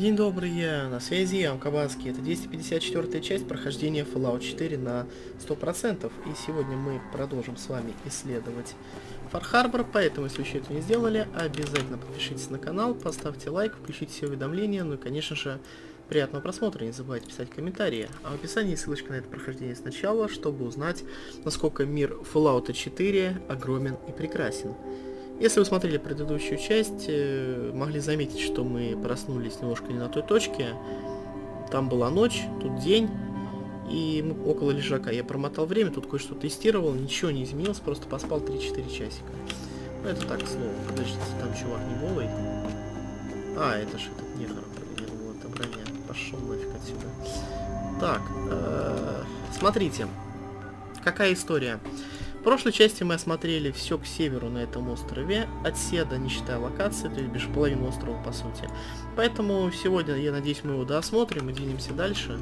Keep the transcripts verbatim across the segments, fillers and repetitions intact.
День добрый, я на связи, я Амкабанский. Это двести пятьдесят четвёртая часть прохождения Fallout четыре на сто процентов. И сегодня мы продолжим с вами исследовать Фар-Харбор, поэтому, если вы еще это не сделали, обязательно подпишитесь на канал, поставьте лайк, включите все уведомления, ну и, конечно же, приятного просмотра, не забывайте писать комментарии. А в описании ссылочка на это прохождение сначала, чтобы узнать, насколько мир Fallout четыре огромен и прекрасен. Если вы смотрели предыдущую часть, могли заметить, что мы проснулись немножко не на той точке. Там была ночь, тут день, и мы около лежака. Я промотал время, тут кое-что тестировал, ничего не изменилось, просто поспал три-четыре часика. Ну это так, слово, подождите, там чувак не голый. А, это ж этот негр, я думал, это броня. Пошел нафиг отсюда. Так, э-э, смотрите, какая история. В прошлой части мы осмотрели все к северу на этом острове, от Седа, не считая локации, то есть бишь половину острова по сути. Поэтому сегодня, я надеюсь, мы его доосмотрим и двинемся дальше.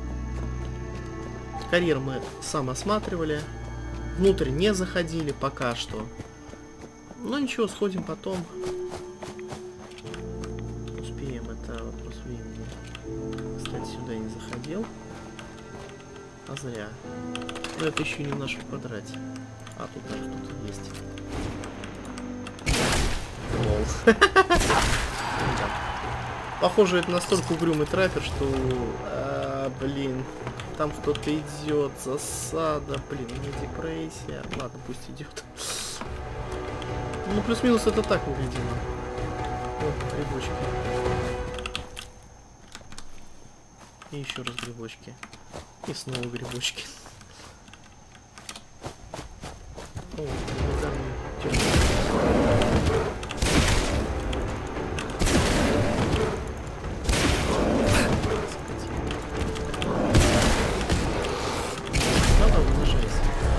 Карьер мы сам осматривали, внутрь не заходили пока что. Но ничего, сходим потом. Успеем, это вопрос времени. Кстати, сюда я не заходил. А зря. Но это еще не в нашем квадрате. А, тут даже кто-то есть. Лол. Похоже, это настолько угрюмый траппер, что... А, блин. Там кто-то идет. Засада. Блин, у меня депрессия. Ладно, пусть идет. Ну, плюс-минус это так выглядело. О, грибочки. И еще раз грибочки. И снова грибочки. О, надо умножайся.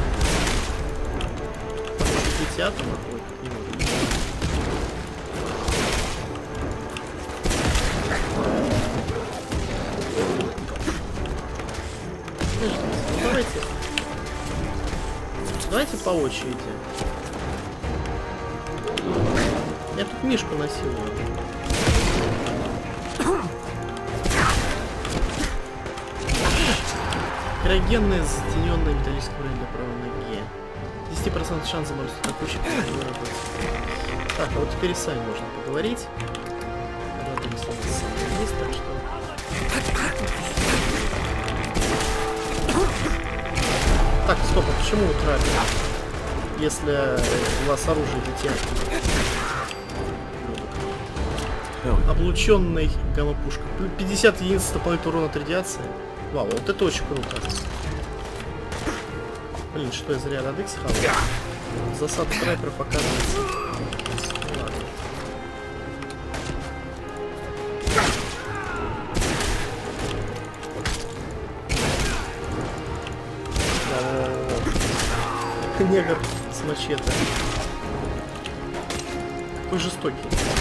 Атома, ой, не могу. Давайте. Давайте по очереди. Я тут мишку насилую. Криогенная затененная металлическая броня для правой ноги. десять процентов шанс заморозить атакующих. Так, а вот теперь и сами можно поговорить. Есть, так что... Так, стоп, а почему утратили? Если у вас оружие летят. Облученный гамма-пушка. пятьдесят единиц дополнительного урона от радиации. Вау, вот это очень круто. Блин, что я зря Радекс хавал? Засада трапперов оказывается. Ладно. Негр с мачете. Какой жестокий.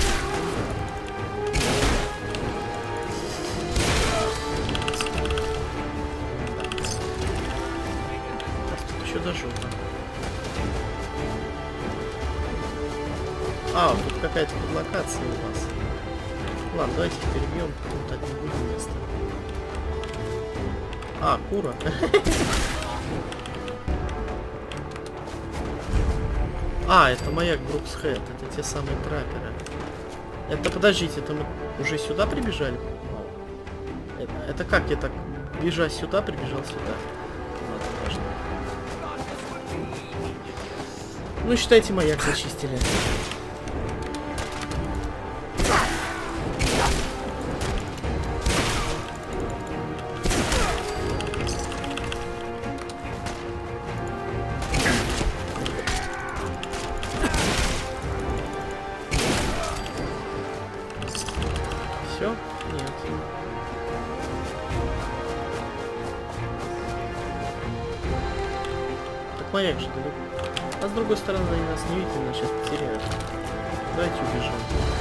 Тут еще до жопа. А, тут какая-то подлокация у вас. Ладно, давайте перебьем, тут так не будет места. А, кура. А, это маяк Бруксхед, это те самые трапперы. Это, подождите, это мы уже сюда прибежали? Это, это как я так, бежа сюда, прибежал сюда? Ладно, важно. Ну, считайте, маяк зачистили. Нет. Так маяк же далеко. А с другой стороны, они нас не видят, нас сейчас потеряют. Давайте убежим.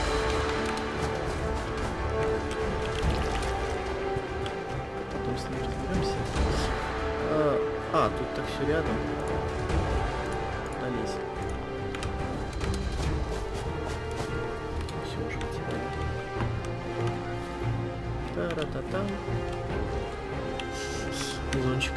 Потом с ним разберемся. А, а, тут так все рядом. Долезь. Все уже потеряли. Та-та-та. Зончик.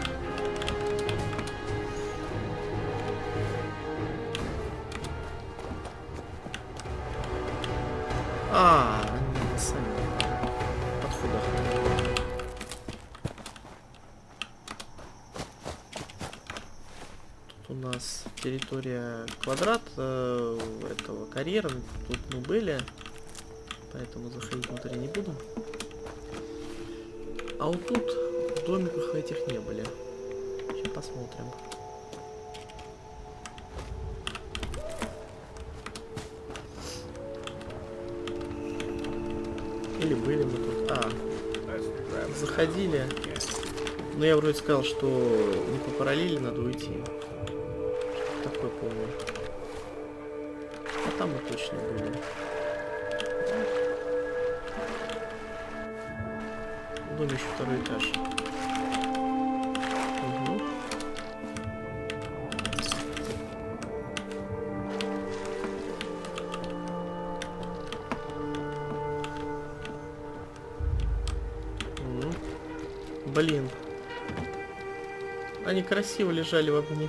А, они на самих подходах. Тут у нас территория квадрат э, этого карьера. Тут мы были, поэтому заходить внутрь не буду. А вот тут в домиках этих не были. Сейчас посмотрим. Или были мы тут? А, заходили. Но я вроде сказал, что не по параллели надо уйти. Такое помню. А там мы точно были. В доме еще второй этаж. Угу. Блин. Они красиво лежали в обнимку.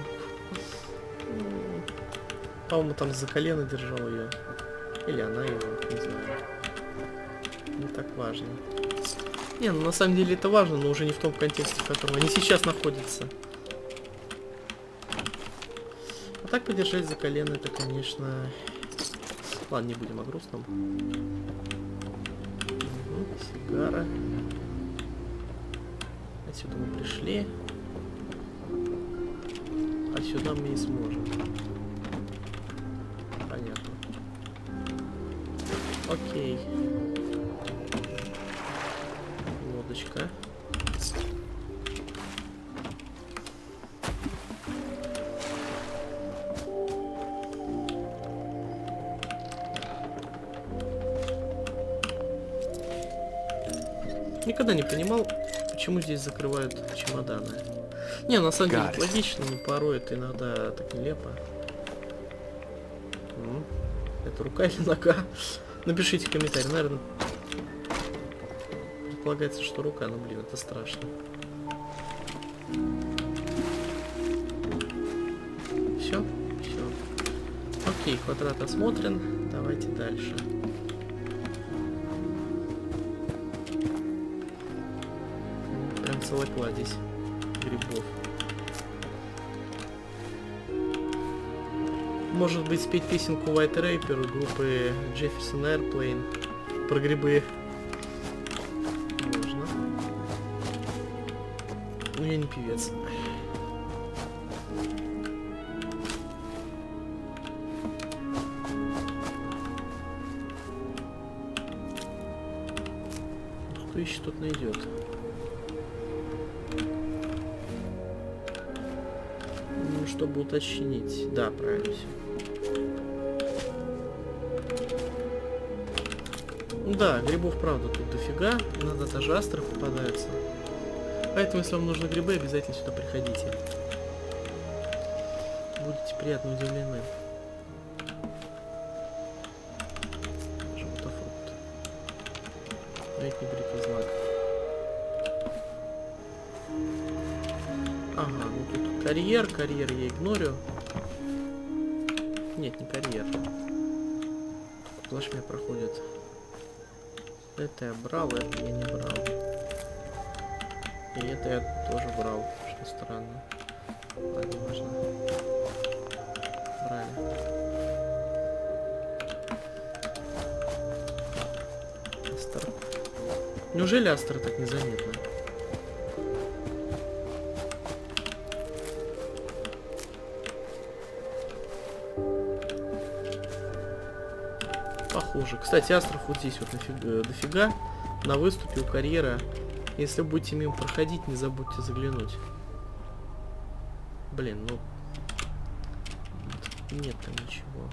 По-моему, там за колено держал ее. Или она его, не знаю. Не так важно. Не, ну на самом деле это важно, но уже не в том контексте, в котором они сейчас находятся. А так подержать за колено, это, конечно... Ладно, не будем о грустном. Угу, сигара. Отсюда мы пришли. А сюда мы не сможем. Понятно. Окей. Лодочка. Никогда не понимал, почему здесь закрывают чемоданы. Не, на самом деле логично, но порой это иногда так нелепо. М-м, это рука или нога? Напишите в комментарии, наверное. Предполагается, что рука, но блин, это страшно. Все? Все. Окей, квадрат осмотрен. Давайте дальше. Прям целая кладезь грибов. Может быть, спеть песенку White Raper группы Jefferson Airplane про грибы. Можно. Но я не певец. Кто ищет, тот найдет. Ну, чтобы уточнить. Да, правильно все. Да, грибов, правда, тут дофига. Иногда даже астры попадаются. Поэтому, если вам нужны грибы, обязательно сюда приходите. Будете приятно удивлены. Животофрукт. Летний бритознак. Ага, ну тут карьер. Карьер я игнорю. Нет, не карьер. Плашмя проходит. Это я брал, это я не брал. И это я тоже брал, что странно. Ладно, важно. Брали. Астер. Неужели Астер так незаметно? Похоже. Кстати, астров вот здесь вот нафига, дофига. На выступе у карьера. Если будете мимо проходить, не забудьте заглянуть. Блин, ну... Нет там ничего.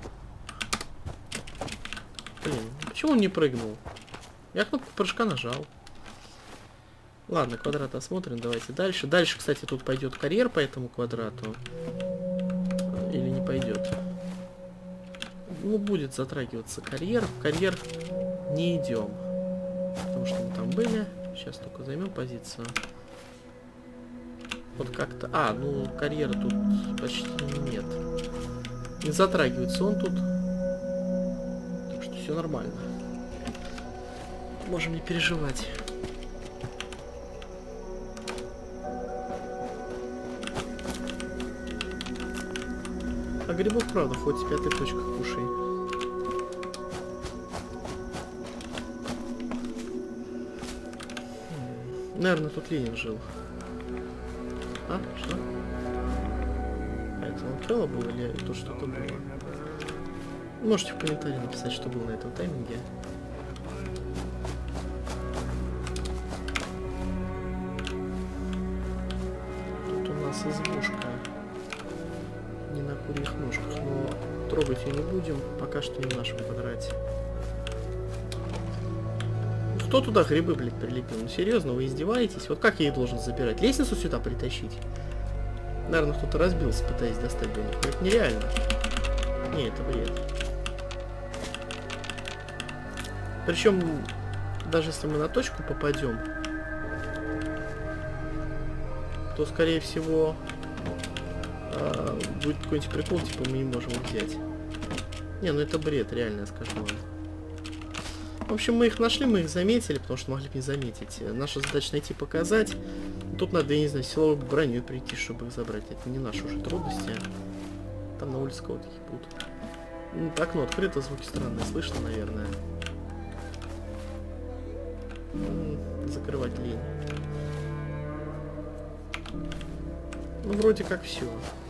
Блин, почему он не прыгнул? Я кнопку прыжка нажал. Ладно, квадрат осмотрен, давайте дальше. Дальше, кстати, тут пойдет карьер по этому квадрату. Или не пойдет? Ну, будет затрагиваться карьер. В карьер не идем. Потому что мы там были. Сейчас только займем позицию. Вот как-то... А, ну, карьера тут почти нет. Не затрагивается он тут. Так что все нормально. Можем не переживать. А грибов, правда, хоть в пятых точках кушай. Наверное, тут Ленин жил. А? Что? А это Лангфелло было или тут что-то было? Можете в комментарии написать, что было на этом тайминге. Тут у нас избушка. Не на курьих ножках, но трогать ее не будем. Пока что не в нашем квадрате. Кто туда грибы, блядь, прилепил? Ну серьезно, вы издеваетесь? Вот как я их должен забирать? Лестницу сюда притащить? Наверное, кто-то разбился, пытаясь достать до них. Это нереально. Не, это бред. Причем, даже если мы на точку попадем, то, скорее всего, э, будет какой-нибудь прикол, типа мы не можем их взять. Не, ну это бред, реально, я скажу вам. В общем, мы их нашли, мы их заметили, потому что могли бы не заметить. Наша задача найти, показать. Тут надо, я не знаю, силовой броней прийти, чтобы их забрать. Это не наши уже трудности. Там на улице кого-то будут. Ну, окно открыто, звуки странные слышно, наверное. М-м, закрывать лень. Ну, вроде как все.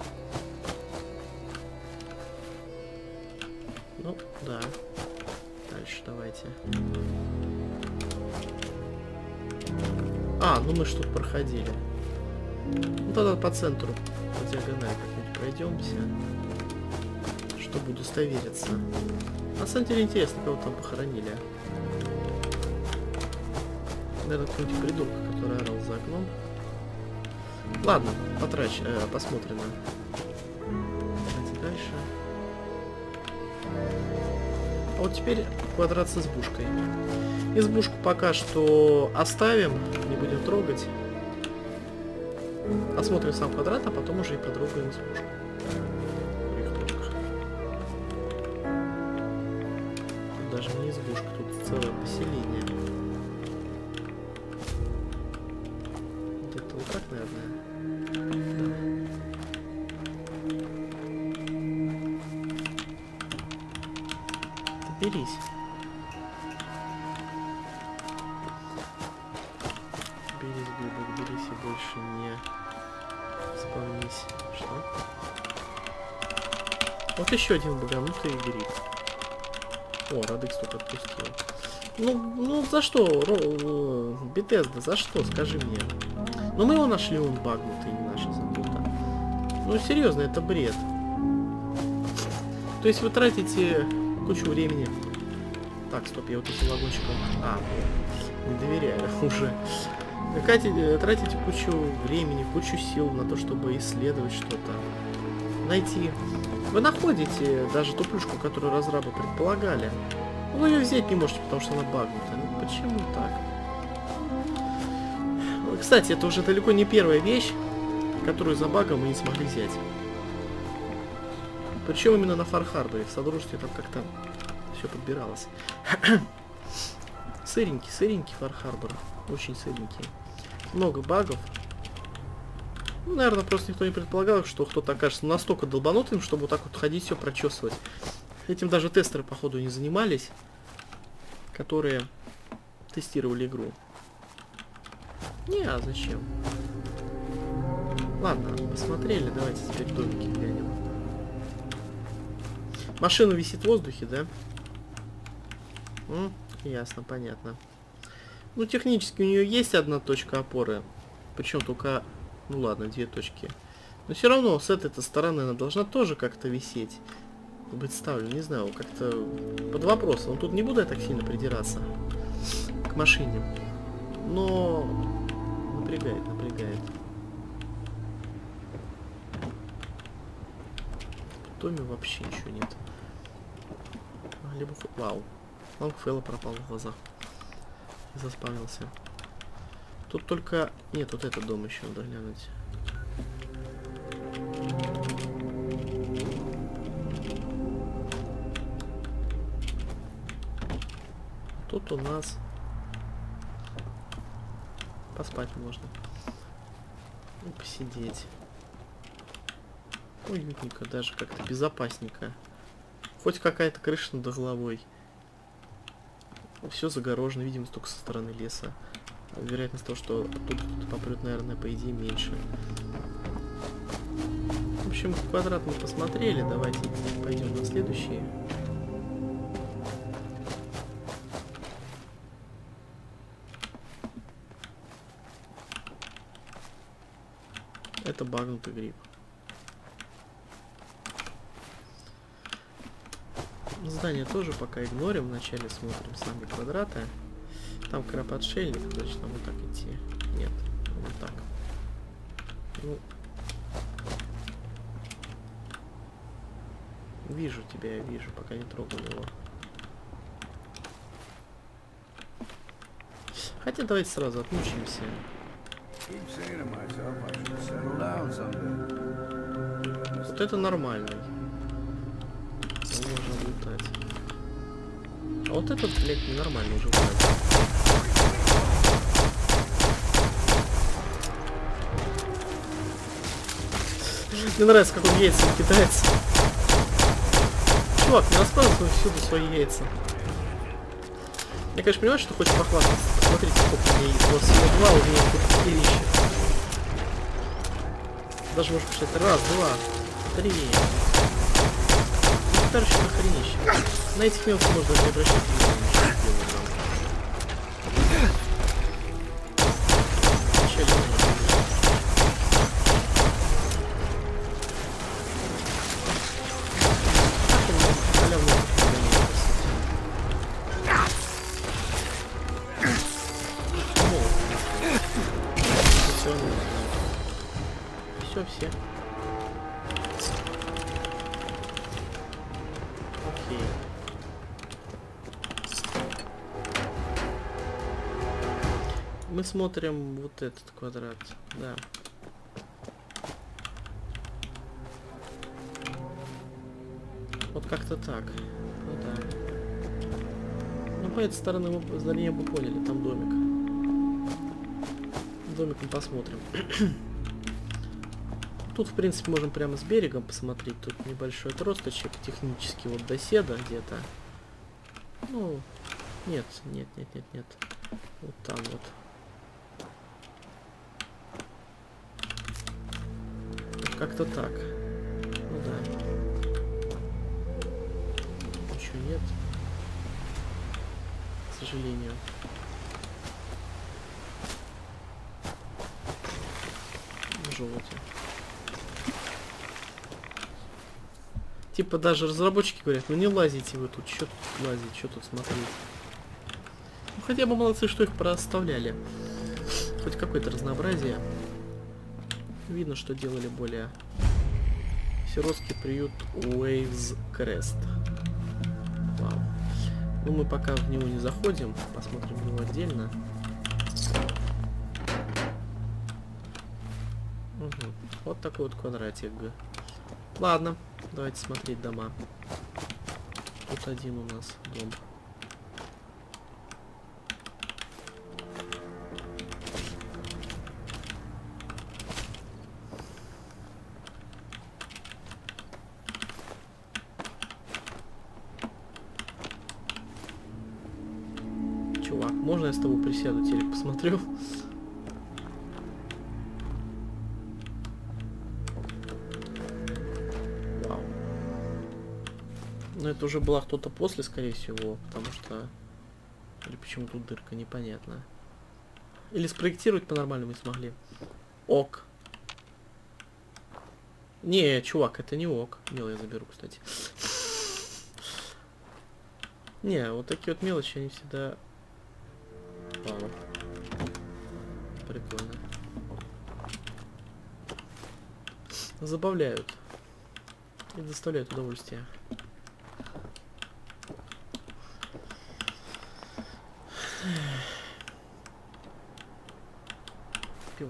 Ну, да. Дальше давайте. А, ну мы ж тут проходили. Ну тогда по центру, по диагонали как-нибудь пройдемся, чтобы удостовериться. На самом деле интересно, кого там похоронили. Наверное, какой-нибудь придурок, который орал за окном. Ладно, потрачь, э, посмотрим. Давайте дальше. А вот теперь квадрат с избушкой. Избушку пока что оставим, не будем трогать. Осмотрим сам квадрат, а потом уже и потрогаем избушку. Тут даже не избушка, тут целое поселение. Где-то вот так, наверное. Берись. Берись, глубок, берись и больше не спавнись. Что? Вот еще один богомутый гриб. О, Радекс только отпустил. Ну, ну за что, Ро... Бетезда, за что, скажи мне. Ну мы его нашли, он багнутый, не наша забота. Ну серьезно, это бред. То есть вы тратите кучу времени. Так, стоп, я вот этим вагончиком... А, не доверяю уже. Катите, тратите кучу времени, кучу сил на то, чтобы исследовать что-то. Найти. Вы находите даже ту плюшку, которую разрабы предполагали. Но вы ее взять не можете, потому что она багнутая. Ну почему так? Кстати, это уже далеко не первая вещь, которую за багом мы не смогли взять. Причем именно на Фар-Харборе. В Содружестве там как-то все подбиралось. Сыренький, сыренький Фар-Харбор. Очень сыренький. Много багов. Ну, наверное, просто никто не предполагал, что кто-то окажется настолько долбанутым, чтобы вот так вот ходить, все прочесывать. Этим даже тестеры, походу, не занимались, которые тестировали игру. Не, а зачем? Ладно, посмотрели, давайте теперь домики глянем. Машина висит в воздухе, да? М, ясно, понятно. Ну, технически у нее есть одна точка опоры. Причем только... Ну ладно, две точки. Но все равно с этой стороны она должна тоже как-то висеть. Быть ставлю, не знаю, как-то под вопросом. Ну, тут не буду я так сильно придираться к машине. Но напрягает, напрягает. В доме вообще ничего нет. Либо... Вау. Лангфелло пропал в глазах. заспавнился. Тут только... Нет, вот этот дом еще надо глянуть. Тут у нас поспать можно. И посидеть. Уютненько, даже как-то безопасненько. Хоть какая-то крыша над головой. Все загорожено, видимо, только со стороны леса. Вероятность того, что оттуда кто-то попрет, наверное, по идее меньше. В общем, квадрат мы посмотрели. Давайте пойдем на следующий. Это багнутый гриб. Здание тоже пока игнорим. Вначале смотрим сами квадраты. Там краб-отшельник, значит, нам вот так идти. Нет, вот так. Ну, вижу тебя, я вижу, пока не трогал его. Хотя давайте сразу отмучимся. Вот это нормальный. Его можно лутать. А вот этот, блядь, ненормально уже лутать. Мне нравится, как он яйца кидается. Чувак, не рассказывай всюду свои яйца. Я, конечно, понимаю, что хочешь похвастаться. Посмотрите, сколько у меня яиц. У вас всего два, у меня тут четыре. Даже можно посчитать. Раз, два, три. Короче, нахренище. На этих мелких можно не обращать внимания. Все, все. Окей. Мы смотрим вот этот квадрат, да. Вот как-то так. Ну да. Ну по этой стороны мы здание бы поняли, там домик. Домик мы посмотрим. Тут, в принципе, можем прямо с берегом посмотреть. Тут небольшой отросточек, технически вот до седа где-то. Ну, нет, нет, нет, нет, нет. Вот там вот. Как-то так. Ну да. Ничего нет. К сожалению. Желтый. Типа даже разработчики говорят, ну не лазите вы тут, что тут лазить, что тут смотреть. Ну хотя бы молодцы, что их проставляли. Хоть какое-то разнообразие. Видно, что делали более. Сиротский приют Waves Crest. Вау. Ну мы пока в него не заходим, посмотрим его отдельно. Угу. Вот такой вот квадратик. Ладно. Давайте смотреть дома. Тут один у нас дом. Чувак, можно я с тобой присяду, телек посмотрю? Но это уже была кто-то после, скорее всего, потому что... Или почему тут дырка, непонятно. Или спроектировать по-нормальному не смогли. Ок. Не, чувак, это не ок. Мел я заберу, кстати. Не, вот такие вот мелочи, они всегда... Вау. Прикольно. Забавляют. И доставляют удовольствие.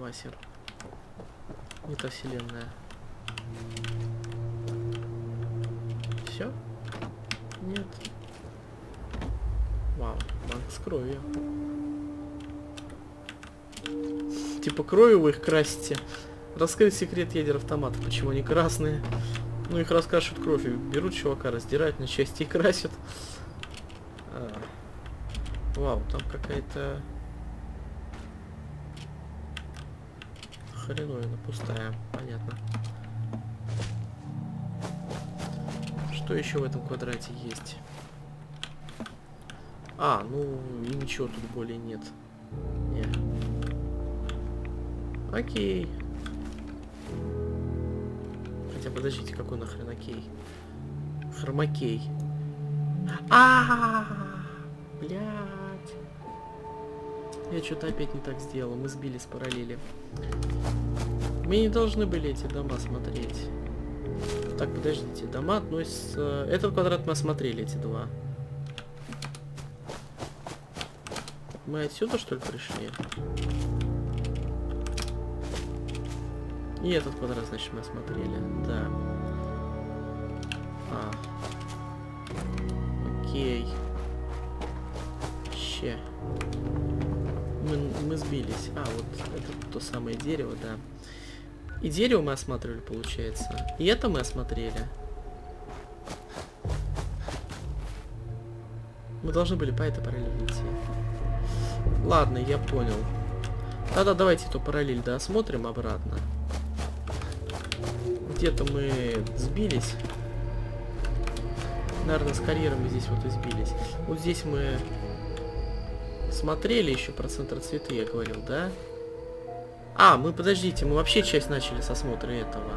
Васер. Не та вселенная. Все? Нет. Вау, банк с кровью. Типа кровью вы их красите. Раскрыть секрет ядер автомата. Почему они красные? Ну их раскрашивают кровью. Берут чувака, раздирают на части и красят. А. Вау, там какая-то хреновина пустая. Понятно. Что еще в этом квадрате есть? А, ну и ничего тут более нет. Не. Окей. Хотя подождите, какой нахрен окей? Хромакей. А, блядь. Я что-то опять не так сделал. Мы сбили с параллели. Мы не должны были эти дома смотреть. Так, подождите. Дома относятся... Этот квадрат мы осмотрели, эти два. Мы отсюда, что ли, пришли? И этот квадрат, значит, мы осмотрели. Да. А. Окей. Ще. Мы, мы сбились. А, вот это то самое дерево, да. И дерево мы осматривали, получается. И это мы осмотрели. Мы должны были по этой параллели идти. Ладно, я понял. Тогда давайте эту параллель доосмотрим обратно. Где-то мы сбились. Наверное, с карьером мы здесь вот и сбились. Вот здесь мы смотрели еще про центр цветы, я говорил, да? А, мы, подождите, мы вообще часть начали с осмотра этого.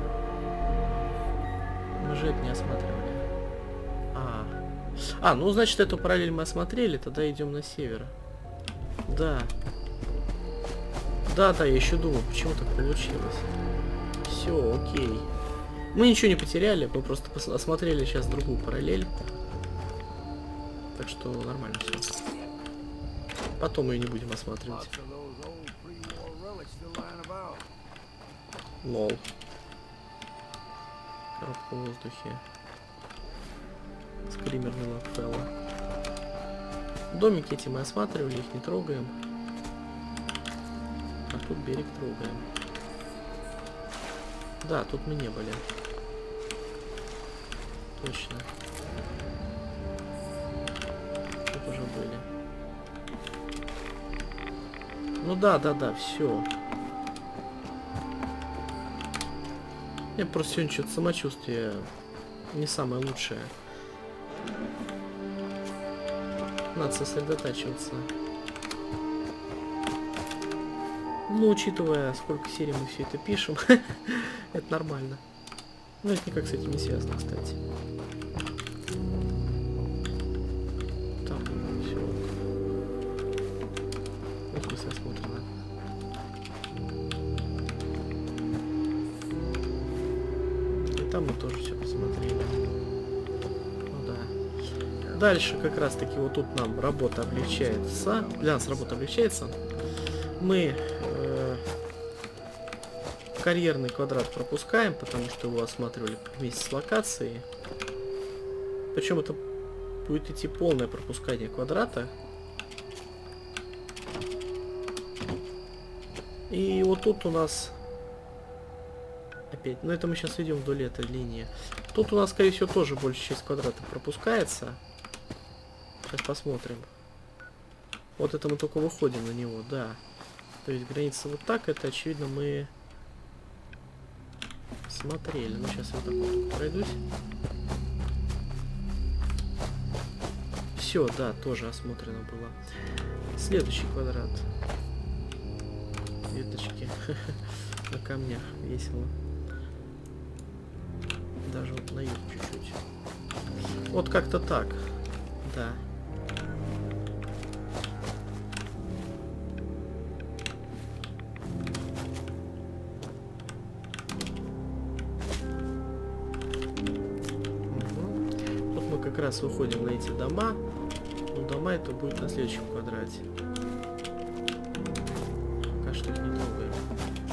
Мы же это не осматривали. А, а ну, значит, эту параллель мы осмотрели, тогда идем на север. Да. Да, да, я еще думал, почему так получилось. Все, окей. Мы ничего не потеряли, мы просто осмотрели сейчас другую параллель. Так что нормально все. Потом ее не будем осматривать. Лол. Коробка в воздухе. Скримерный Локфелло. Домики эти мы осматривали, их не трогаем. А тут берег трогаем. Да, тут мы не были. Точно. Тут уже были. Ну да, да, да, все. Я просто сегодня что-то самочувствие не самое лучшее. Надо сосредотачиваться. Ну, учитывая, сколько серий мы все это пишем, это нормально. Но это никак с этим не связано, кстати. Там все. Вот мы все осмотрено. И там мы тоже все посмотрели. Ну да. Дальше как раз таки вот тут нам работа облегчается. Для нас работа облегчается. Мы э, карьерный квадрат пропускаем, потому что его осматривали вместе с локацией. Причем это будет идти полное пропускание квадрата. И вот тут у нас опять, ну это мы сейчас идем вдоль этой линии. Тут у нас, скорее всего, тоже большая часть квадрата пропускается. Сейчас посмотрим. Вот это мы только выходим на него, да. То есть граница вот так, это очевидно мы смотрели. Ну сейчас я вот так вот пройдусь. Все, да, тоже осмотрено было. Следующий квадрат. Веточки на камнях, весело. Даже вот на юг чуть-чуть. Вот как-то так, да. Как раз выходим на эти дома, но дома это будет на следующем квадрате. Пока что их не трогаем.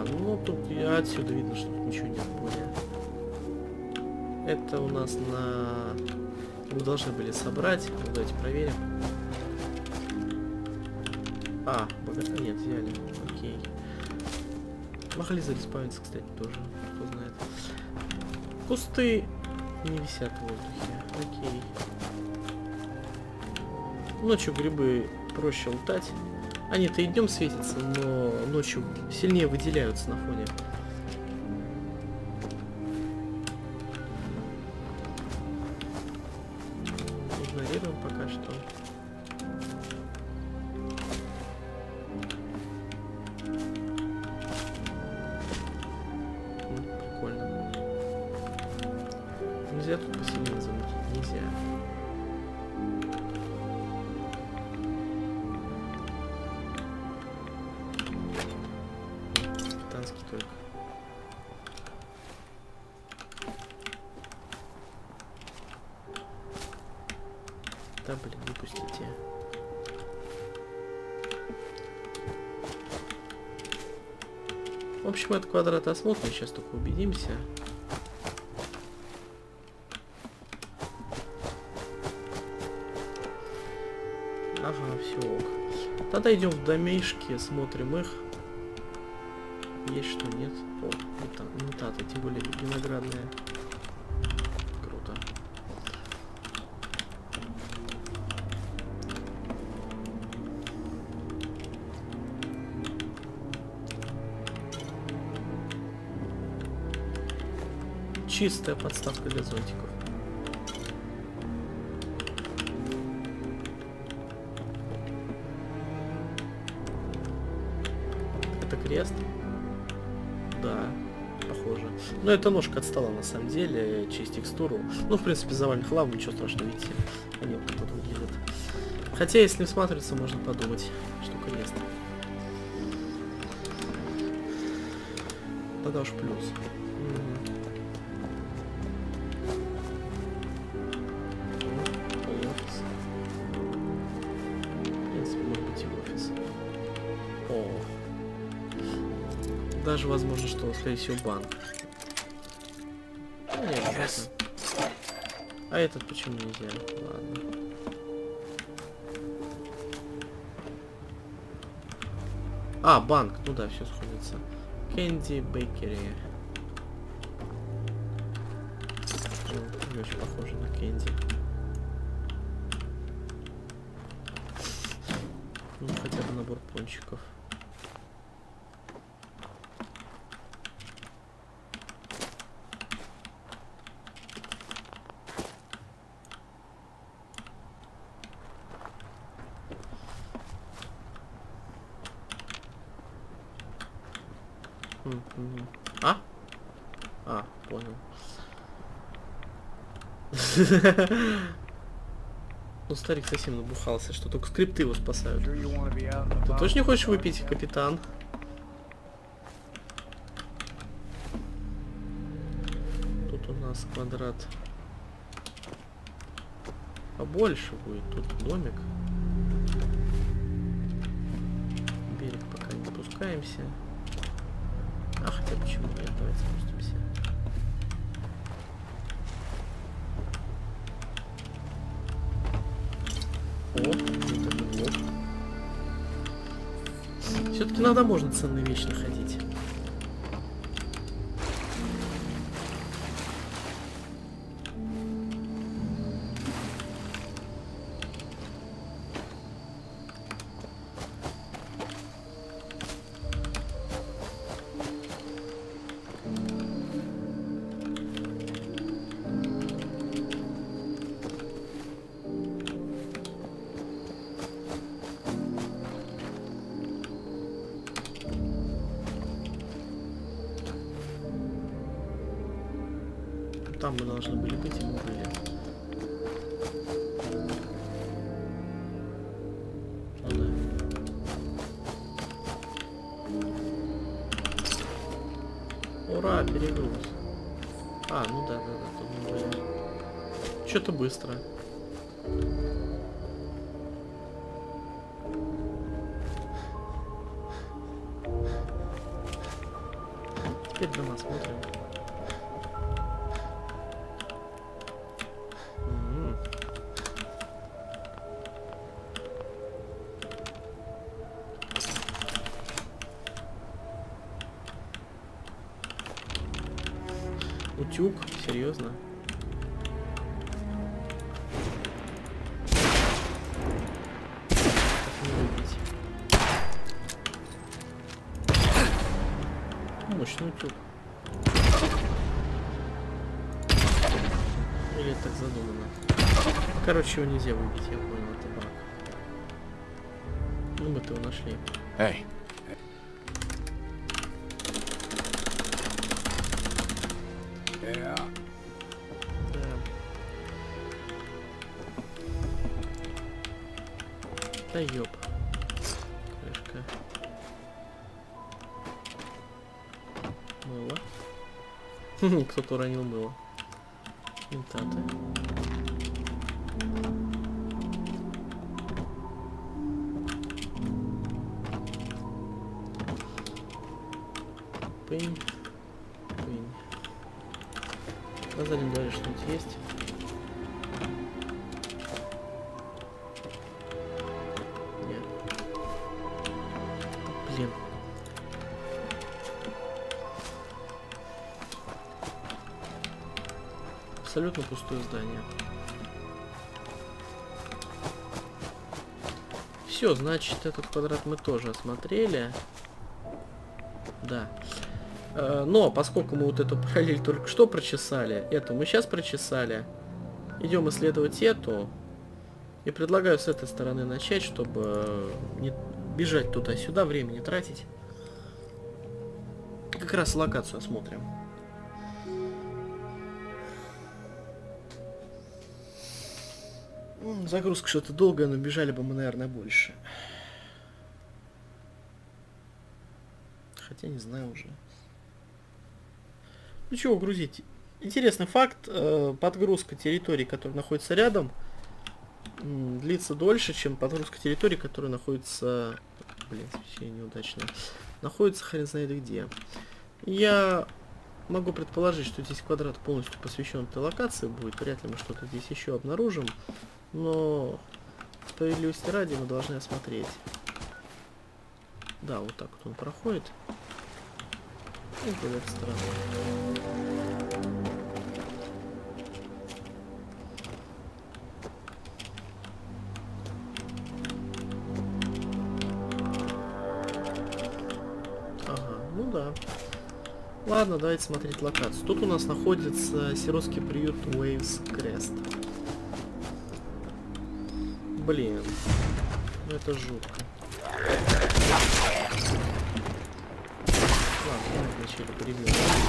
А, ну тут и отсюда видно, что тут ничего нет более. Это у нас на... Мы должны были собрать. Ну, давайте проверим. А, богатство нет, взяли. Окей. Могли зареспавниться, кстати, тоже. Кто знает. Кусты не висят в воздухе. Окей. Ночью грибы проще лутать. Они-то и днем светятся, но ночью сильнее выделяются на фоне. Игнорируем пока что. Прикольно. Нельзя тут поселение замутить? Нельзя. Капитанский только. Да, блин, выпустите. В общем, этот квадрат осмотрим, сейчас только убедимся. Ага, все ок. Тогда идем в домишки, смотрим их. Есть что, нет? О, мутаты, тем более виноградная. Круто. Чистая подставка для зонтиков. Это крест? Да, похоже. Но это ножка от стола на самом деле, через текстуру. Ну, в принципе, заваленных лав, ничего страшного, видите. Они вот так вот выглядят. Хотя, если всматриваться, можно подумать, что крест. Тогда уж плюс. Угу. Офис. В принципе, может быть и офис. О. Даже возможно, что, скорее всего, банк. Ну, не обязательно. А этот почему нельзя? Ладно. А, банк. Ну да, все сходится. Candy Bakery. Ну, не очень похоже на Candy. Ну, хотя бы набор пончиков. А? А, понял. Ну, старик совсем набухался, что только скрипты его спасают. Ты точно не хочешь выпить, капитан? Тут у нас квадрат побольше будет. Тут домик. Берег пока не спускаемся. А, хотя почему нет, давайте спустимся. О, вот это блок. Все-таки иногда можно ценные вещи находить. Там мы должны были быть, и мы были. Ну да. Ура, перегруз. А, ну да, да, да, тут мы были. Что-то быстро. Утюг? Серьезно? Как не выбить? Мощный утюг. Или так задумано? Короче, его нельзя выбить, я понял, это баг. Ну, мы-то его нашли. Эй. Да. Да ёп. Крышка. Мыло. Кто-то уронил мыло. Интаты. Пынь. Пынь. На заднем дворе что-нибудь есть? Нет. Блин. Абсолютно пустое здание. Все, значит, этот квадрат мы тоже осмотрели. Да. Э, но поскольку мы вот эту параллель только что прочесали, эту мы сейчас прочесали, идем исследовать эту. И предлагаю с этой стороны начать, чтобы не бежать туда-сюда, времени тратить. Как раз локацию осмотрим. Загрузка что-то долгая, но бежали бы мы, наверное, больше. Хотя не знаю уже. Ну чего грузить? Интересный факт. Э, подгрузка территорий, которые находятся рядом, м, длится дольше, чем подгрузка территорий, которые находятся... Блин, освещение неудачное. Находится хрен знает где. Я могу предположить, что здесь квадрат полностью посвящен этой локации будет. Вряд ли мы что-то здесь еще обнаружим. Но справедливости ради мы должны осмотреть. Да, вот так вот он проходит. И в эту сторону. Ага, ну да. Ладно, давайте смотреть локацию. Тут у нас находится сиротский приют Waves Crest. Блин, ну это жутко. Ладно, я вначале перебил.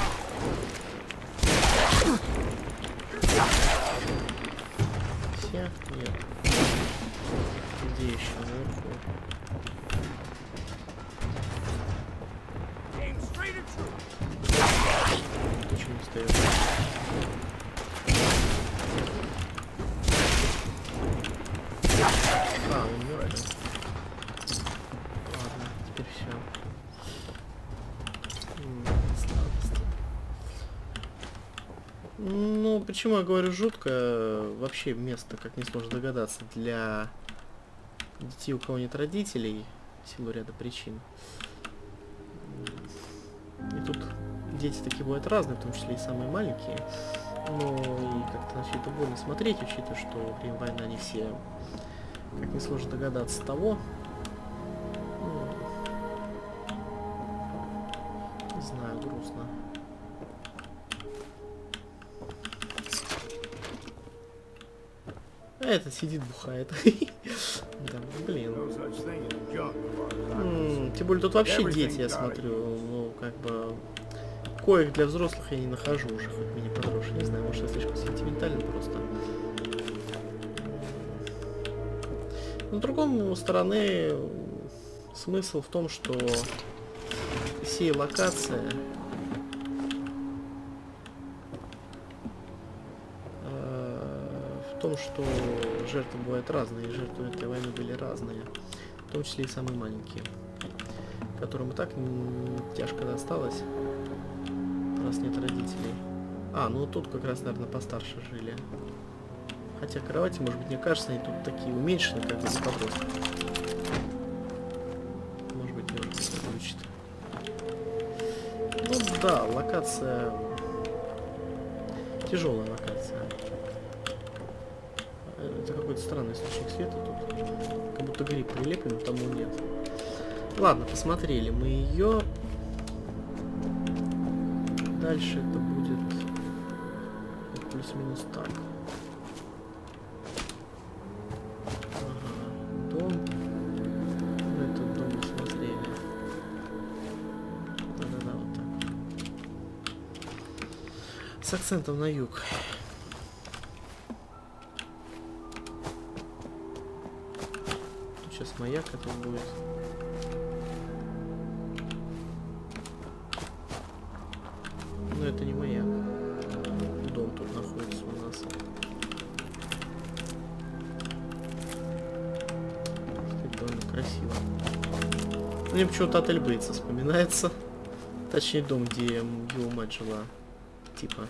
Все? Нет. Где еще? Наверху. Почему не стоит? А, он умирает. Ладно, теперь все. Ну, почему я говорю жутко? Вообще место, как несложно догадаться, для детей, у кого нет родителей, в силу ряда причин. И тут дети такие бывают разные, в том числе и самые маленькие. Но и как-то на все это больно смотреть, учитывая, что во время войны они все, как несложно догадаться, того. Ну, не знаю, грустно. А этот сидит, бухает. Да, блин. Тем более тут вообще дети, я смотрю, ну, как бы... Коек для взрослых я не нахожу уже, хоть меня подросшь. Не знаю, может, я слишком сентиментальный просто. Но с другой стороны, смысл в том, что сей локация э, в том, что жертвы бывают разные, жертвы этой войны были разные, в том числе и самые маленькие, которым и так тяжко досталось, раз нет родителей. А, ну тут как раз, наверное, постарше жили. Хотя кровати, может быть, мне кажется, они тут такие уменьшенные, как бы для подростков. Может быть, может быть, звучит. Ну да, локация Тяжелая локация. Это какой-то странный источник света тут. Как будто гриб прилеплен, тому нет. Ладно, посмотрели мы ее. Дальше это будет плюс-минус так. Ага, дом. Ну, этот дом мы смотрели. Да-да-да, вот так. С акцентом на юг. Тут сейчас маяк это будет. Но это не маяк. Дом тут находится у нас. Кстати, довольно красиво. Мне почему-то отель Бейтса вспоминается. Точнее, дом, где его мать жила. Типа.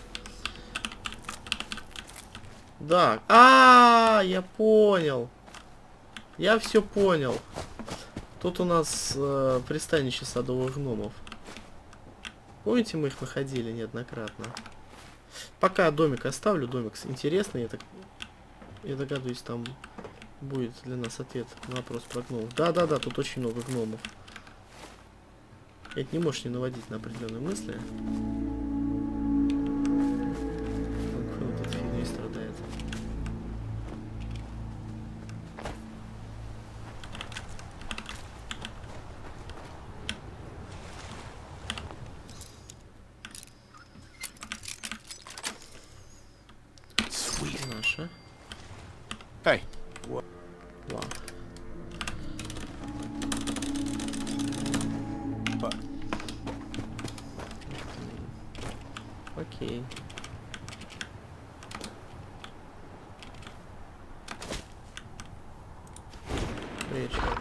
Да. А, -а, -а я понял. Я все понял. Тут у нас э, пристанище садовых гномов. Помните, мы их находили неоднократно? Пока домик оставлю. Домик интересный. Я, так... я догадываюсь, там будет для нас ответ на вопрос про гномов. Да-да-да, тут очень много гномов. Это не можешь не наводить на определенные мысли. Вот этот фигней страдает. Наша. Hey. Вау. But Окей. Привет, чувак.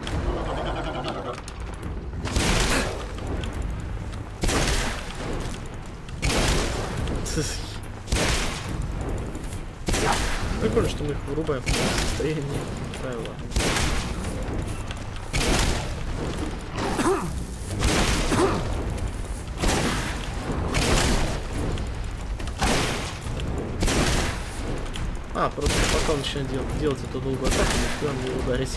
Прикольно, что мы их вырубаем в таком состоянии. Правило. А, просто пока он начинает делать, делать эту долгую атаку, мы успеваем его ударить.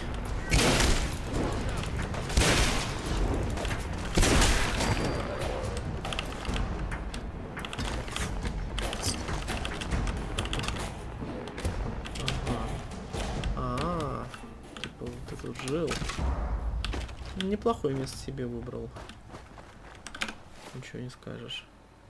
Жил. Неплохое место себе выбрал. Ничего не скажешь.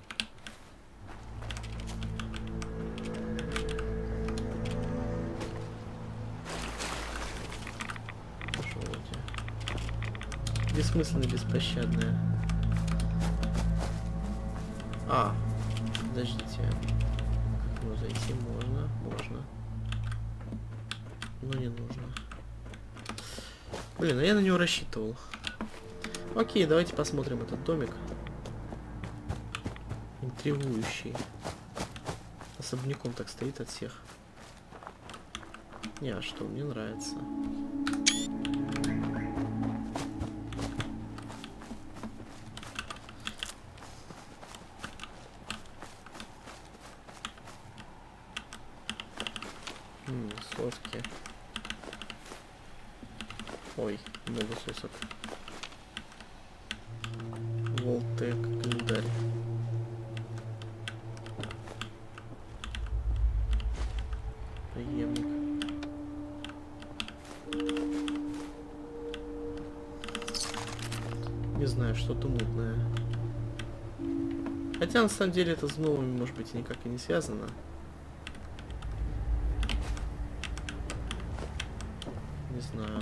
Пошел эти. Бессмысленно беспощадная. А, подождите. Как его зайти можно? Можно. Но не нужно. Блин, а я на него рассчитывал. Окей, давайте посмотрим этот домик. Интригующий. Особняком так стоит от всех. Не, а что, мне нравится. М-м, соски. Ой, много сосок. Волтек, календарь. Преемник. Не знаю, что-то мутное. Хотя на самом деле это с новыми, может быть, никак и не связано. Не знаю.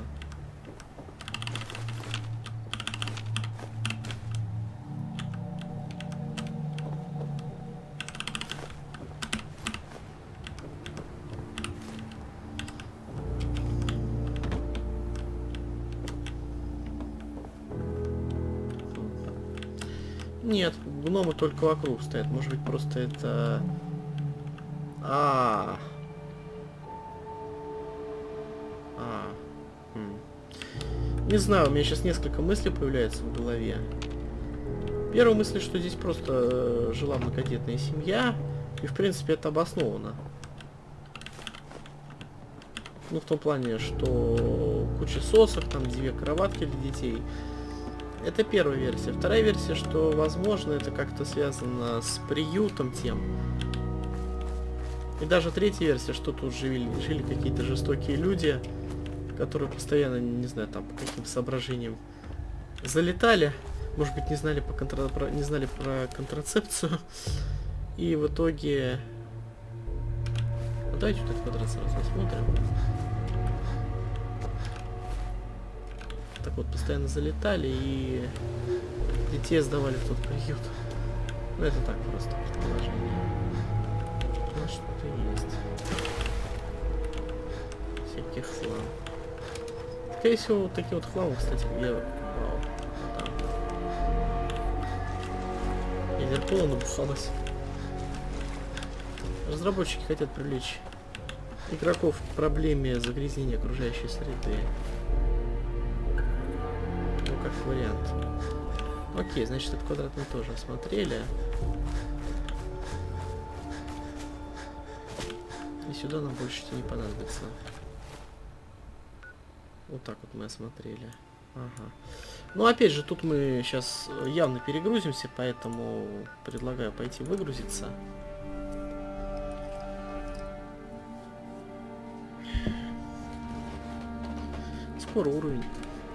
Нет, гномы только вокруг стоят. Может быть, просто это... А, -а, -а. а. Хм. Не знаю, у меня сейчас несколько мыслей появляется в голове. Первая мысль, что здесь просто жила многодетная семья. И в принципе это обосновано. Ну, в том плане, что куча сосок, там две кроватки для детей. Это первая версия. Вторая версия, что, возможно, это как-то связано с приютом тем. И даже третья версия, что тут жили, жили какие-то жестокие люди, которые постоянно, не знаю, там, по каким соображениям залетали. Может быть, не знали, по контра... про... не знали про контрацепцию. И в итоге... Ну, давайте вот этот квадрат сразу осмотрим. Так вот, постоянно залетали и детей сдавали в тот приют. Ну, это так просто предположение. Ну, что-то есть. Всяких хлам. Скорее всего, вот такие вот хламы, кстати, я... Вау. Там. Ливерпула набухалась. Разработчики хотят привлечь игроков к проблеме загрязнения окружающей среды. Ну, как вариант. Окей, значит, этот квадрат мы тоже осмотрели. И сюда нам больше не понадобится. Вот так вот мы осмотрели. Ага. Ну, опять же, тут мы сейчас явно перегрузимся, поэтому предлагаю пойти выгрузиться. Скоро уровень.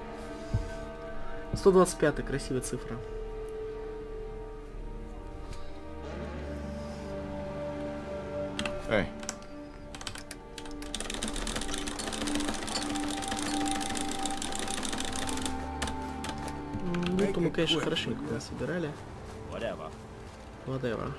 сто двадцать пять, красивая цифра. Эй. Ну, то мы, конечно, хорошенько собирали. Whatever. Whatever.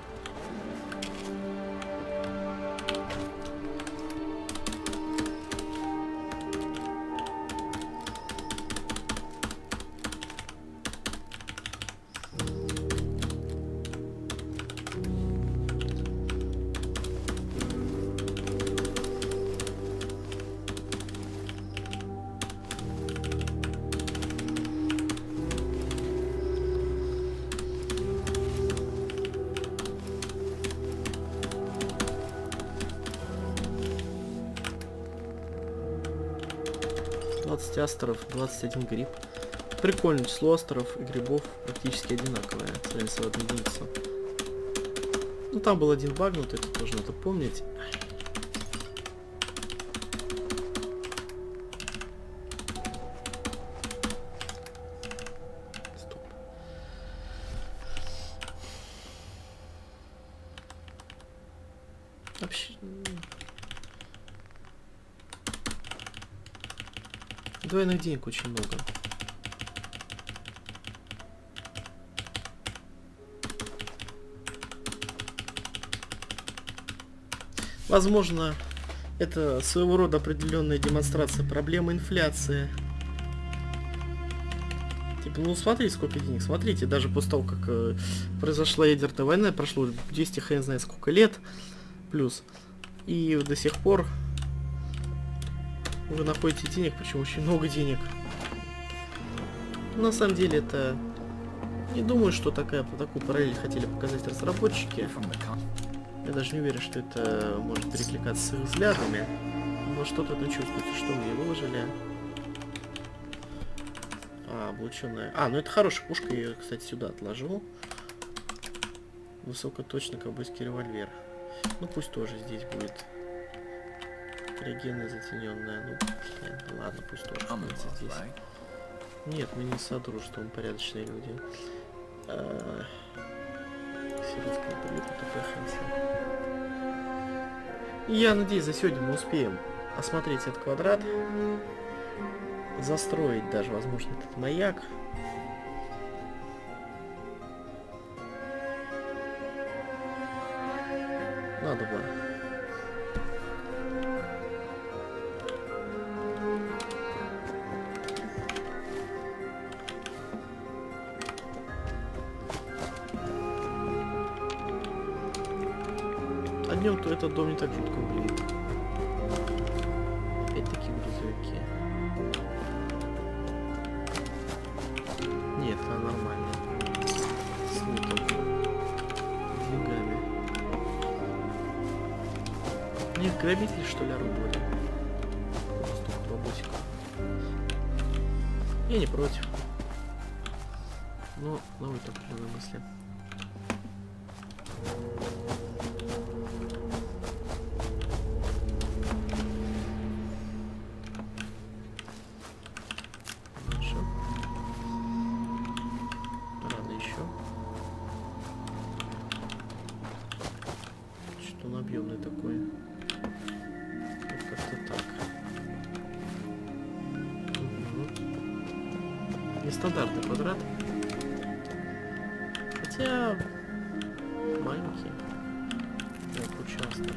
двадцать астеров, двадцать один гриб. Прикольно, число астеров и грибов практически одинаковое, сравнится в одну единицу. Ну, там был один багнутый, это тоже надо помнить. Стоп. Вообще... Двойных денег очень много. Возможно, это своего рода определенная демонстрация проблемы инфляции. Типа, ну смотрите, сколько денег. Смотрите, даже после того, как э, произошла ядерная война, прошло двести хрен знает сколько лет, плюс. И до сих пор вы находите денег, причем очень много денег. На самом деле это... Не думаю, что такая, такую параллель хотели показать разработчики. Я даже не уверен, что это может перекликаться с их взглядами. Но что-то это чувствуется, что мне выложили. А, облученная... А, ну это хорошая пушка, я ее, кстати, сюда отложу. Высокоточный ковбойский револьвер. Ну пусть тоже здесь будет. Регена затененная. Ну, блин, ладно, пусть тоже находится здесь. Нет, мы не содружествуем, порядочные люди. Сиротская приюта, Я надеюсь, за сегодня мы успеем осмотреть этот квадрат. Застроить даже, возможно, этот маяк. Надо бы. А днем то этот дом не так жутко выглядит. Опять такие грузовики. Нет, это нормально. С лутом. Деньгами. грабители, что ли, работали? Столько бабосиков. Я не против. Но новые определенные мысли. Хорошо. Рано еще. Что он объемный такой. Вот как-то так. Угу. Нестандартный квадрат. Хотя маленький. Так, участок.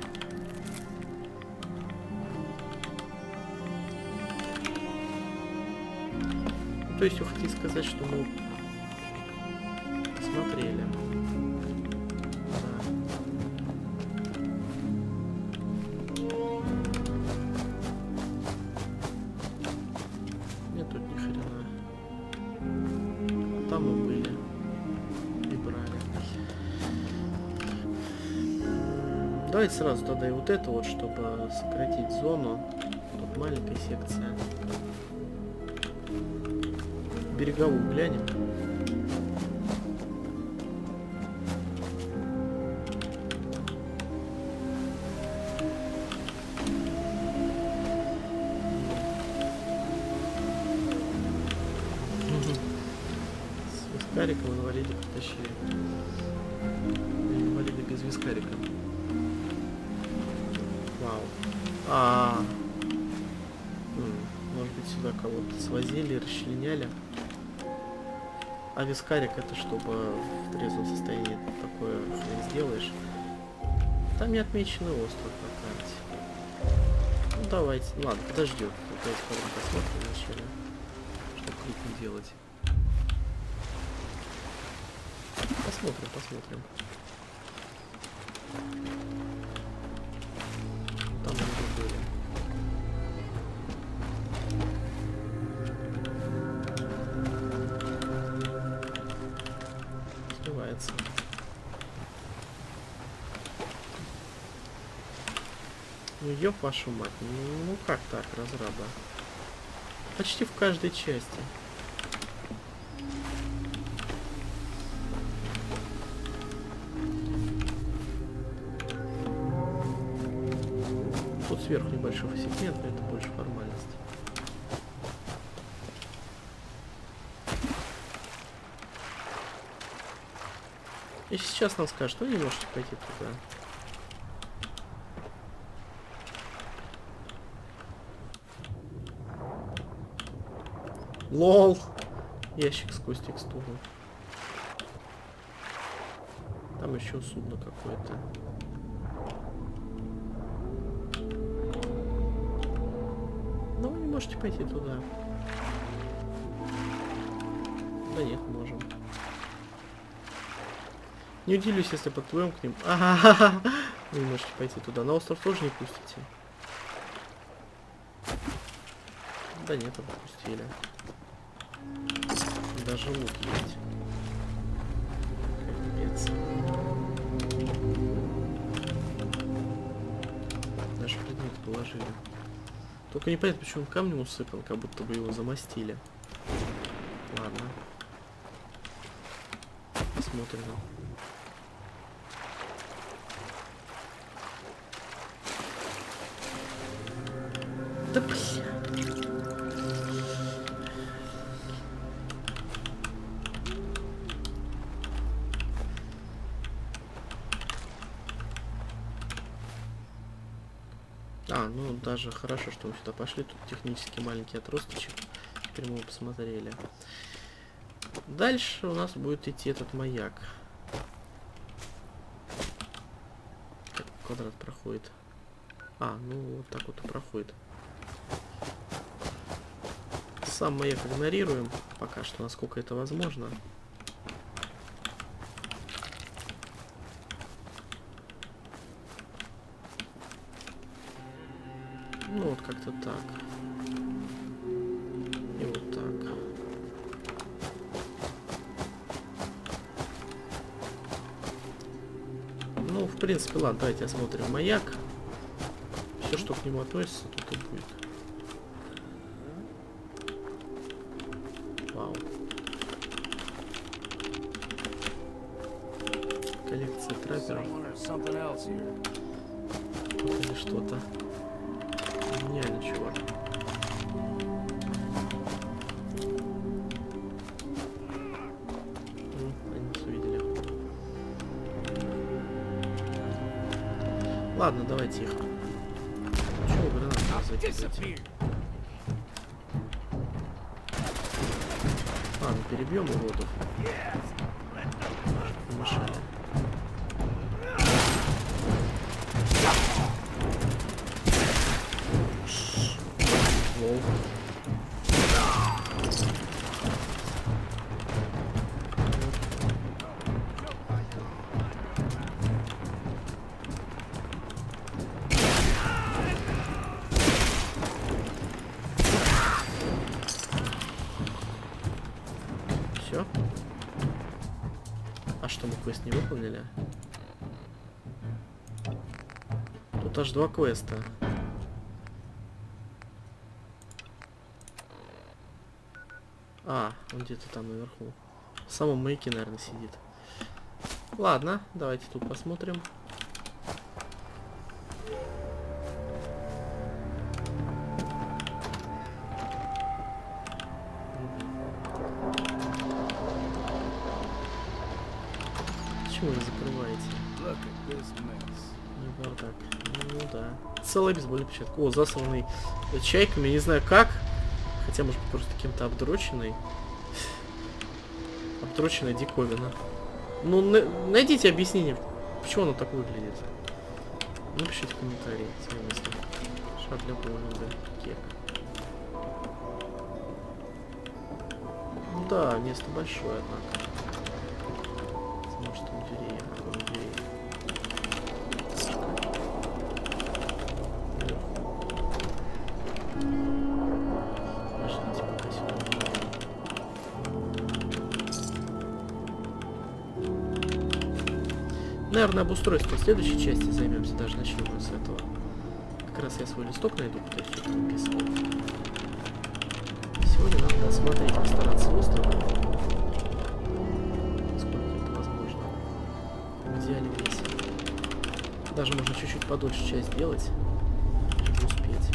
Ну, то есть вы хотите сказать, что мы посмотрели. Да. Нет тут ни хрена. А там мы были. Давайте сразу тогда и вот это вот, чтобы сократить зону. Тут маленькая секция. Береговую глянем. С вискариком инвалида притащили. Инвалиды без вискарика. Вау. А, -а, -а. Может быть, сюда кого-то свозили, расчленяли. А вискарик это чтобы в трезвом состоянии такое хрен сделаешь. Там не отмечены остров на карте. Ну давайте, ладно, подождет. Давайте посмотрим вначале, чтобы клик не делать. Посмотрим, посмотрим. Там они были. Сливается. Ну ёб вашу мать, ну как так, разраба? Почти в каждой части. Тут сверху небольшой сегмент, но это больше формальность. Если сейчас нам скажут, вы не можете пойти туда. Лол! Ящик сквозь текстуру. Там еще судно какое-то. Но вы не можете пойти туда. Да нет, можем. Не удивлюсь, если подплывем к ним. А-ха-ха-ха! Вы не можете пойти туда. На остров тоже не пустите. Да нет, отпустили. Даже лук есть. Капец. Даже предмет положили. Только непонятно, почему он камнем усыпан, как будто бы его замостили. Ладно. Посмотрим. Да бля. А, ну даже хорошо, что мы сюда пошли. Тут технически маленький отросточек. Теперь мы его посмотрели. Дальше у нас будет идти этот маяк. Как квадрат проходит. А, ну вот так вот и проходит. Сам маяк игнорируем. Пока что, насколько это возможно. Ну вот как-то так. И вот так. Ну, в принципе, ладно, давайте осмотрим маяк. все, что к нему относится, тут и будет. Вау. Коллекция трапперов. Тут или что-то. Гениально, чувак. Ну, они нас увидели. Ладно, давайте их. Чего гранаты закидываете? Ладно, перебьем уродов. Помешали. Лол. Все. А что, мы квест не выполнили? Тут аж два квеста. А, он где-то там наверху. В самом маяке, наверное, сидит. Ладно, давайте тут посмотрим. Почему вы закрываете? Не бардак. Ну да. Целая бейсбольная перчатка. О, засранный чайками, не знаю как. Хотя, может быть, просто кем-то обдроченный. Обдроченная диковина. Ну, на найдите объяснение, почему оно так выглядит. Напишите комментарии свои мысли. Шаг для боулинга. Кек. Ну да, место большое, однако. Может, у дверей, а у дверей. Наверное, обустройством в следующей части займемся, даже начнем с этого. Как раз я свой листок найду, куда я все это написал. Сегодня надо осмотреть, постараться остров. Насколько это возможно. В идеале весь. Даже можно чуть-чуть подольше часть делать, чтобы успеть.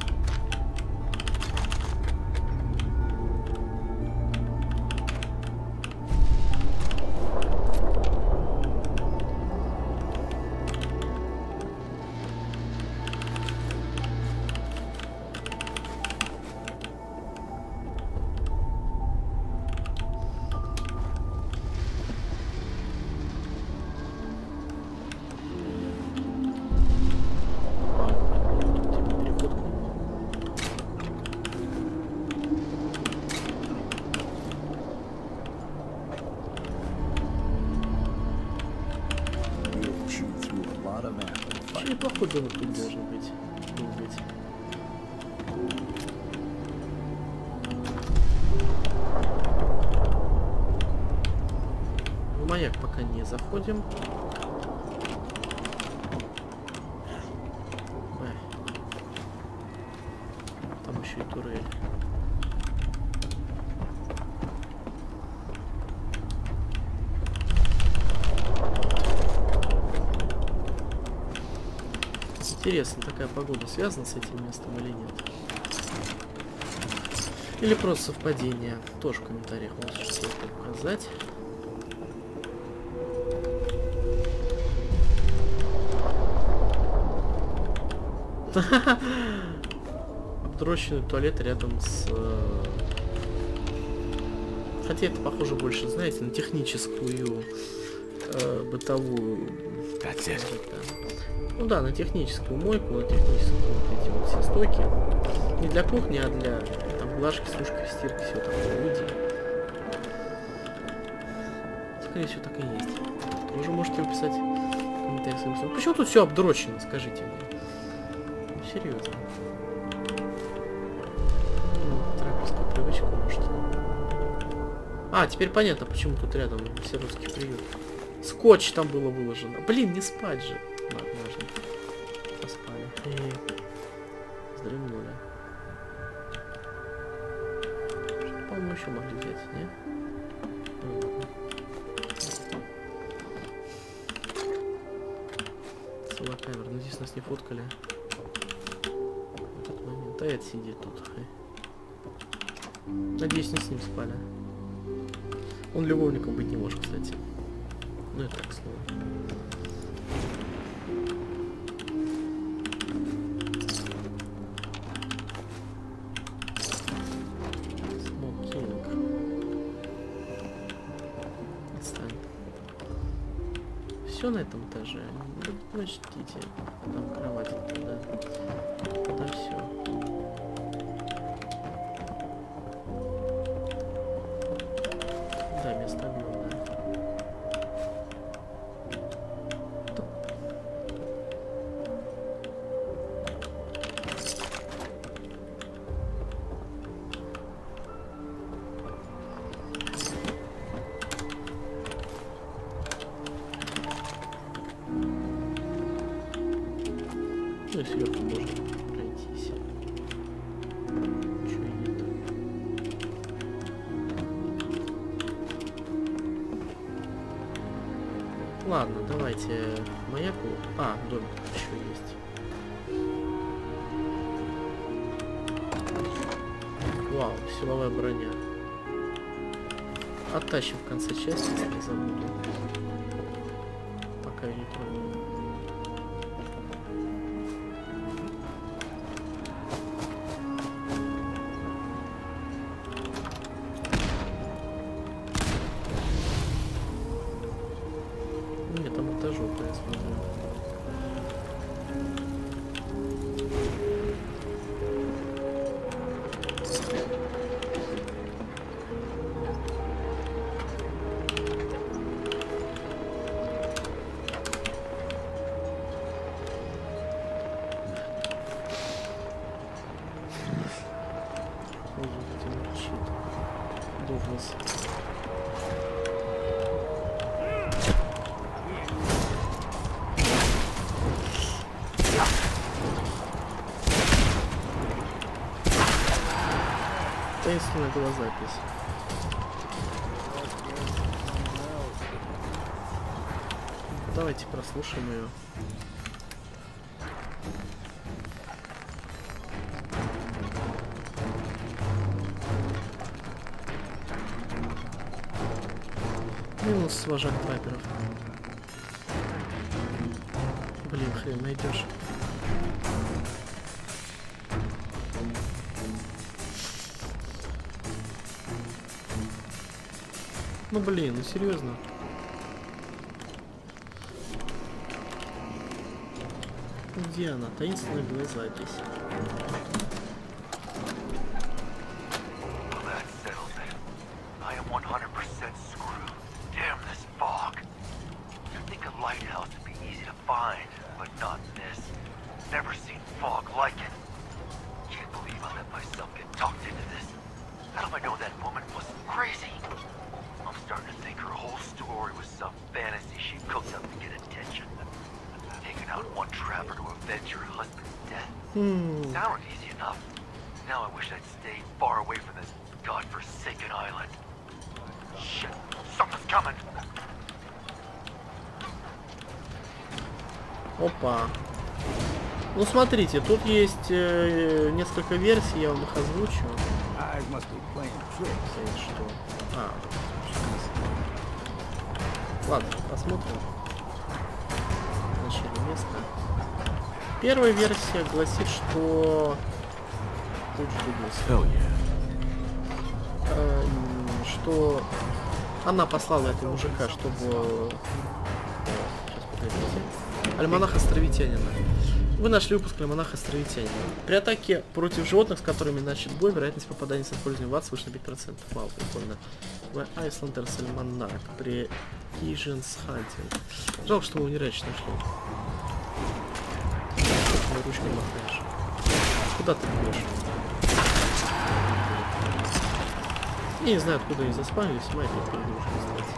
Неплохой домик тут должен быть. быть. В маяк пока не заходим. Ой. Там еще и турель. Интересно, такая погода связана с этим местом или нет? Или просто совпадение? Тоже в комментариях можете все это указать. Обдроченный туалет рядом с... Хотя это похоже больше, знаете, на техническую э, бытовую... Ну да, на техническую мойку, на техническую вот эти вот все стойки. Не для кухни, а для там глажки, сушки, стирки, все такое люди. Скорее всего, так и есть. Вы уже можете написать в комментариях своим словом. Почему тут все обдрочено, скажите мне? Ну, серьезно. Ну, трапезскую привычку, может. А, теперь понятно, почему тут рядом сиротский приют. Скотч там было выложено. Блин, не спать же. Ладно, можно. Поспали. Вздремнули. По-моему, еще могли взять, не? Ну, соло-камера. Ну, здесь нас не фоткали. В этот момент. А это сидит тут. Надеюсь, не с ним спали. Он любовником быть не может, кстати. Ну, это так слово. Все на этом этаже. Ну, ждите. Там кровать. Да. Да, все. Да, место огромное. Топ. Ну и сверху можно пройтись. Ничего нет. Ладно, давайте маяку. А, домик еще есть. Вау, силовая броня. Оттащим в конце части, если не забуду. Пока я не трогаю. Нет, там этажок, я смотрю. Дуглас. Таинственная была запись. Давайте прослушаем ее. Минус вожак трапперов. Блин, хрен найдешь. Ну блин, ну серьезно. Где она? Таинственная была запись. Hmm. Sounded easy enough. Now I wish I'd stayed far away from this godforsaken island. Shit, something's coming. Опа. Ну смотрите, тут есть э, несколько версий, я вам их озвучу. Что? А, ладно, посмотрим. Начали место. Первая версия гласит, что oh, yeah. э, что она послала этого мужика, чтобы... Сейчас, погодите. Альманах островитянина. Вы нашли выпуск Альманаха островитянина. При атаке против животных, с которыми начат бой, вероятность попадания с использованием ватт свыше на пять процентов. Вау, прикольно. В Айсландерс Альманах при Kijans Hunting. Жалко, что мы не раньше нашли. Ручкой махаешь. Куда ты бьешь? Я не знаю, откуда они заспавнились, мы опять передушку сделать.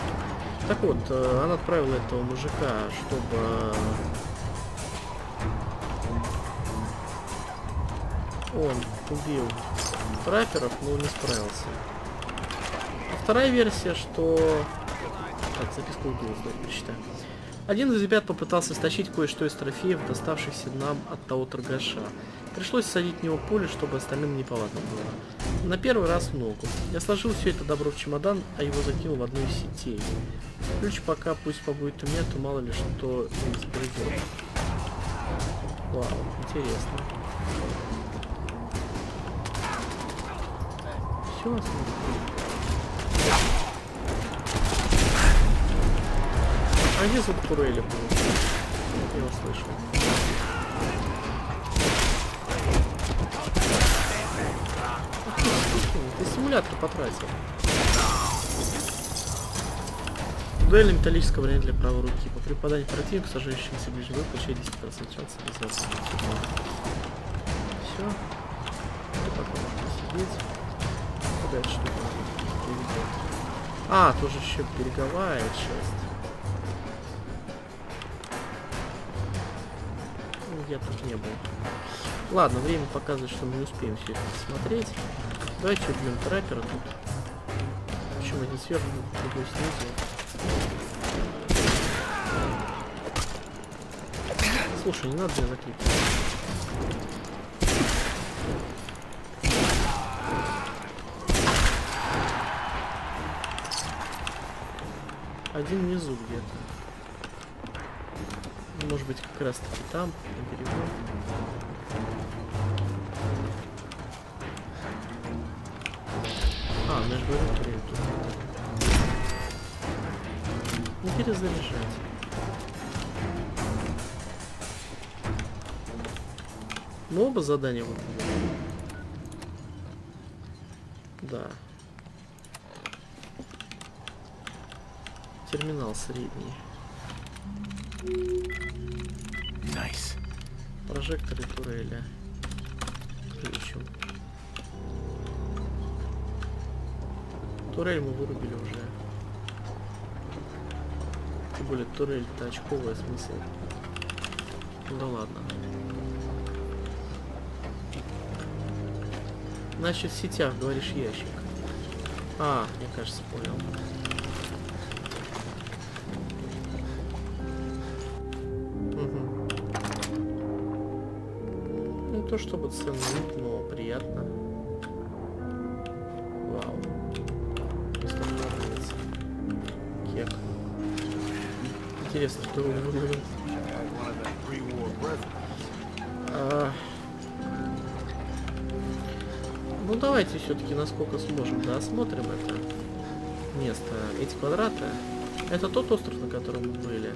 Так вот, она отправила этого мужика, чтобы он убил трапперов, но он не справился. А вторая версия, что... Так, записку убил, давайте прочитаем. Один из ребят попытался стащить кое-что из трофеев, доставшихся нам от того торгаша. Пришлось садить в него пули, чтобы остальным неповадно было. На первый раз в ногу. Я сложил все это добро в чемодан, а его закинул в одну из сетей. Ключ пока пусть побудет у меня, то мало ли что не забредет. Вау, интересно. Все, смотрите. А где звук турели был? Я его слышал. Ты симулятор потратил. Дуэль металлического варианта для правой руки. По преподанию противника, сажающимся ближе, вы получаете десять процентов шанса без. Все. Пока можно сидеть. Куда эта штука приведет? А, тоже еще береговая часть. Я тут не был. Ладно, время показывает, что мы не успеем все это смотреть. Давайте убьем траппера тут. Причем один сверху, другой снизу. Слушай, не надо меня закликать. Один внизу где-то. Может быть, как раз таки там, на берегу. А, наш говорит, время тут. Не перезаряжать. Мы оба задания выполнили. Да. Терминал средний. Nice. Прожекторы туреля. Ключом. Турель мы вырубили уже. Тем более турель-то очковая, смысл. Ну да ладно. Значит, в сетях, говоришь, ящик. А, мне кажется, понял. Не то чтобы ценный, но приятно. Вау. Просто нравится. Кек. Интересно, что его выглядит. А... Ну давайте все-таки насколько сможем, да, осмотрим это место. Эти квадраты. Это тот остров, на котором мы были.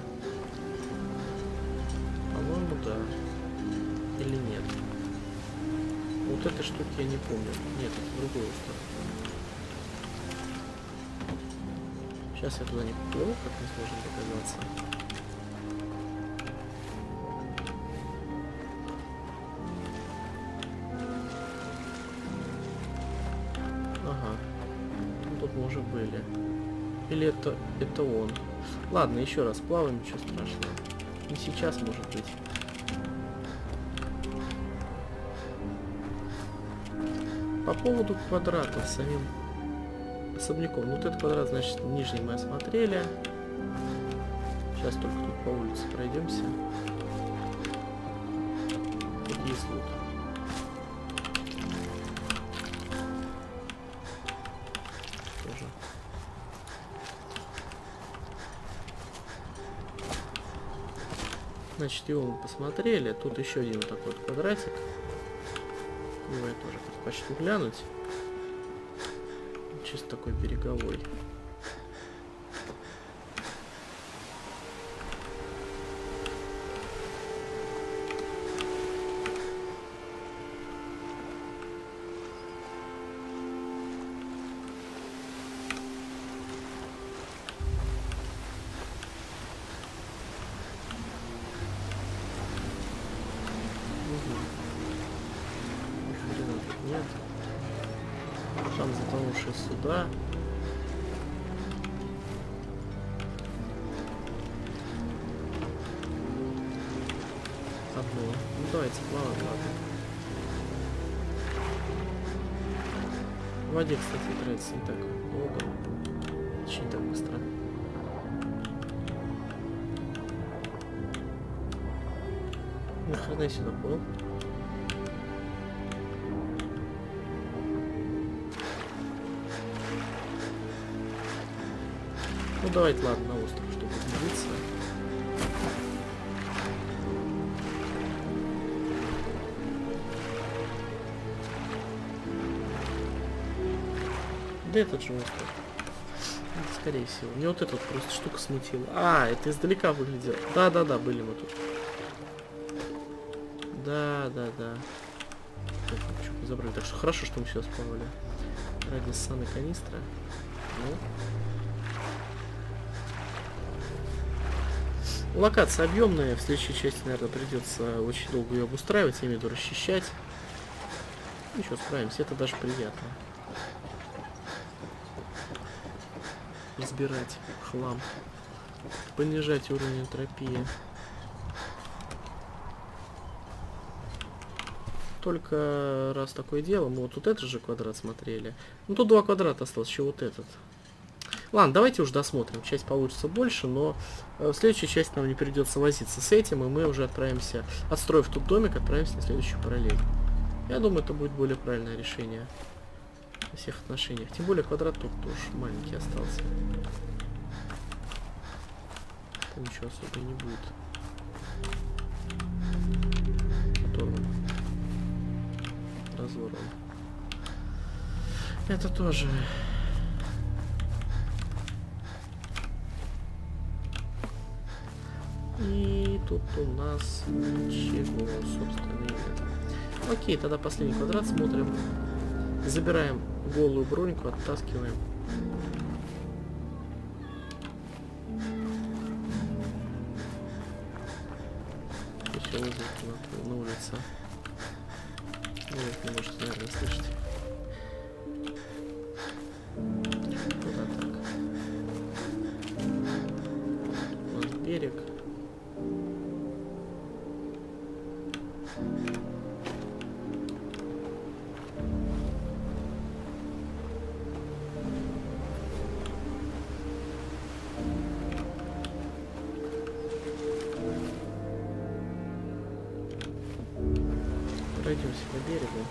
По-моему, да. Или нет? Вот этой штуки я не помню. Нет, это другой остров. Сейчас я туда не поплыву, как мы сможем догадаться. Ага. Ну, тут мы уже были. Или это, это он. Ладно, еще раз плаваем, ничего страшного. Не сейчас, может быть. По поводу квадрата самим особняком. Вот этот квадрат, значит, нижний мы осмотрели. Сейчас только тут по улице пройдемся. Тут есть лут. Тоже. Значит, его мы посмотрели. Тут еще один вот такой вот квадратик. Его я тоже предпочту глянуть. Чисто такой береговой. Нет. Там затонувшие суда. Одно. Ну давайте плаваем, ладно. В воде, кстати, тратится не так долго. Точнее, не так быстро. Нахрена я сюда плыл? Ну давайте, ладно, на остров, чтобы двигаться. Да этот же остров. Это, скорее всего. Мне вот эта вот просто штука смутила. А, это издалека выглядело. Да-да-да, были мы тут. Да-да-да. Так, ну, что, забрали. Так что хорошо, что мы сейчас плавали. Ради ссаной канистра. Ну. Локация объемная. В следующей части, наверное, придется очень долго ее обустраивать, я имею в виду расчищать. Ничего, справимся. Это даже приятно. Разбирать хлам. Понижать уровень энтропии. Только раз такое дело, мы вот тут этот же квадрат смотрели. Ну тут два квадрата осталось, еще вот этот. Ладно, давайте уже досмотрим. Часть получится больше, но в следующей части нам не придется возиться с этим, и мы уже отправимся, отстроив тут домик, отправимся на следующую параллель. Я думаю, это будет более правильное решение во всех отношениях. Тем более квадрат тут тоже маленький остался. Там ничего особо не будет. Оторван. Разорван. Это тоже. И тут у нас ничего, собственно, нет. Окей, тогда последний квадрат смотрим. Забираем голую броньку, оттаскиваем. Еще лазит на, на улице. Нет, не можете, наверное, слышать. Куда так? У нас берег. Пройдемся по берегу.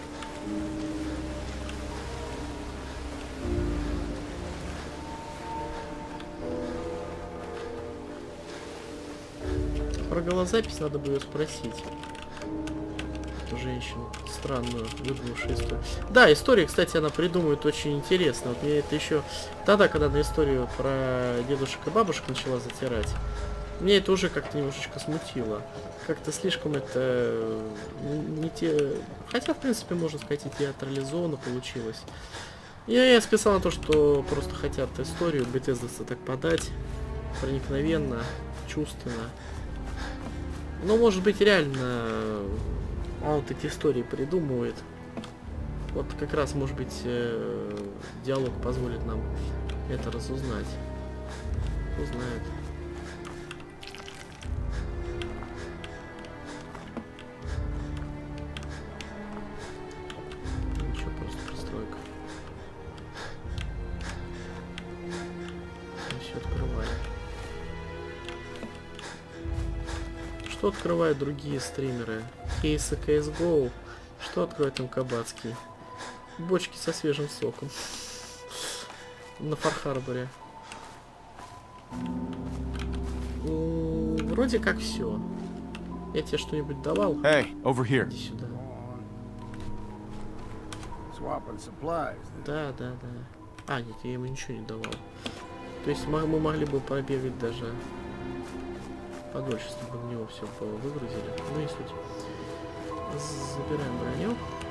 Про голозапись надо бы ее спросить. Эту женщину странную, выдумавшую историю. Да, история, кстати, она придумывает очень интересно. Вот мне это еще тогда, когда на историю про дедушек и бабушек начала затирать, мне это уже как-то немножечко смутило. Как-то слишком это не те... Хотя, в принципе, можно сказать, и театрализованно получилось. Я, я списал на то, что просто хотят историю бетездовцы так подать. Проникновенно, чувственно. Но, может быть, реально... А вот эти истории придумывает. Вот как раз, может быть, э, диалог позволит нам это разузнать. Кто знает. Ничего, просто пристройка. Все открываем. Что открывают другие стримеры? Кейсы си эс го. Что откроет им Кабацкий? Бочки со свежим соком. На Фархарборе. Вроде как все. Я тебе что-нибудь давал? Hey, over here. Иди сюда. Да, да, да. А, нет, я ему ничего не давал. То есть мы могли бы пробегать даже подольше, если бы в него все выгрузили. Ну и суть. Забираем броню.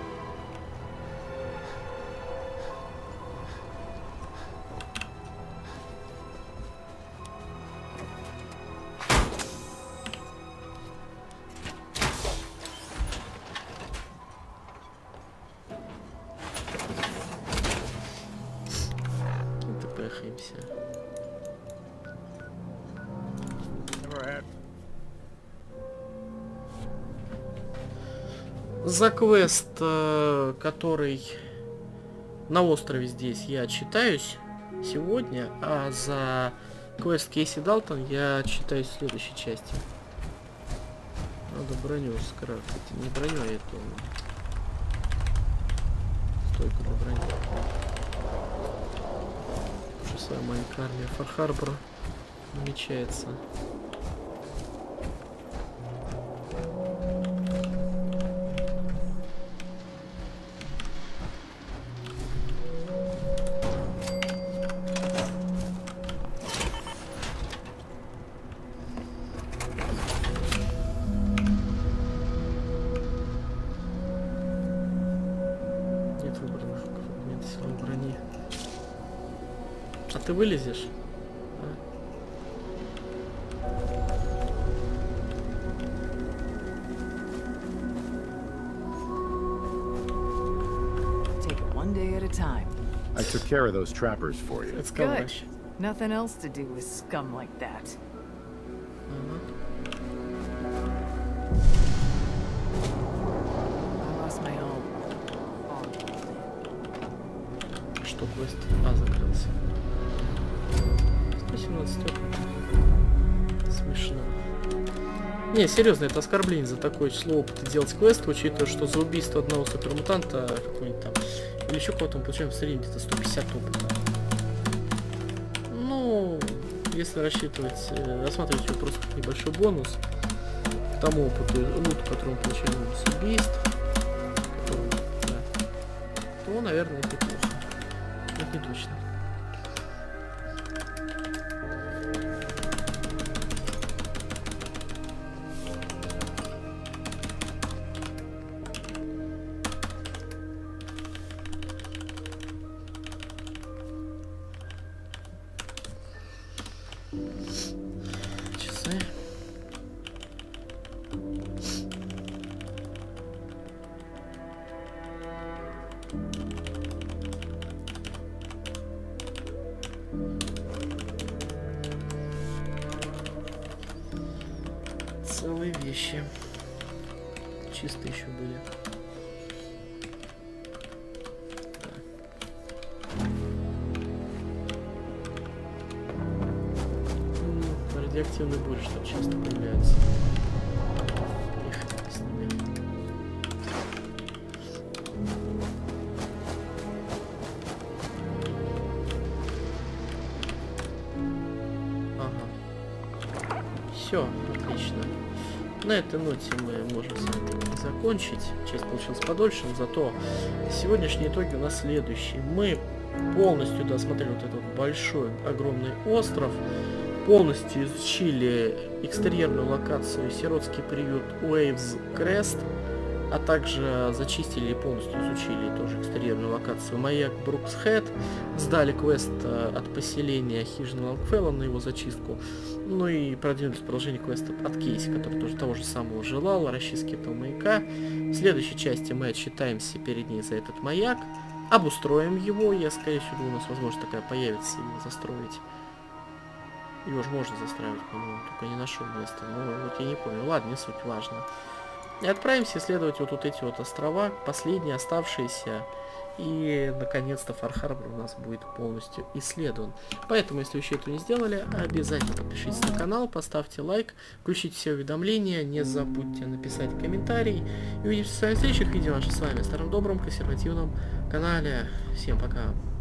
И допрыгаемся. За квест, который на острове здесь я отчитаюсь сегодня, а за квест Кейси Далтон я отчитаюсь в следующей части. Надо броню скрафтить. Не броню, а эту стойку для брони. Шестая маленькая армия Фар-Харбора намечается. Ты вылезешь? Take it one day at a time. I took care of those trappers for you. It's Good. Nothing else to do with scum like that. I lost my home. Что квест? А, закрылся. сто семнадцать опыта. Смешно. Не, серьезно, это оскорбление за такое число опыта делать квест, учитывая, что за убийство одного супермутанта какой-нибудь там, или еще кого-то мы получаем в среднем где-то сто пятьдесят опыта. Ну, если рассчитывать, рассматривать его просто как небольшой бонус к тому опыту, луту, который мы получаем с убийств, который, да, то, наверное, это неплохо. Это не точно. Часы. Целые вещи. Чисто еще были. Радиоактивный бурь, что часто появляется. Ехать с ними. Ага. Все, отлично. На этой ноте мы можем с вами закончить. Часть получилась подольше, но зато сегодняшние итоги у нас следующие. Мы полностью досмотрели вот этот большой, огромный остров. Полностью изучили экстерьерную локацию сиротский приют Waves Crest, а также зачистили и полностью изучили тоже экстерьерную локацию маяк Брукс-Хэт, сдали квест от поселения хижины Лонгфелла на его зачистку, ну и продвинулись продолжение квеста от Кейси, который тоже того же самого желал, расчистки этого маяка. В следующей части мы отчитаемся перед ней за этот маяк, обустроим его, я скорее всего у нас возможность такая появится и застроить. Его же можно застраивать, по-моему, только не нашел места. Ну, вот я не помню. Ладно, не суть, важно. И отправимся исследовать вот, вот эти вот острова, последние оставшиеся. И, наконец-то, Фар-Харбор у нас будет полностью исследован. Поэтому, если вы еще этого не сделали, обязательно подпишитесь на канал, поставьте лайк, включите все уведомления, не забудьте написать комментарий. И увидимся в следующих видео наших с вами старом добром консервативном канале. Всем пока!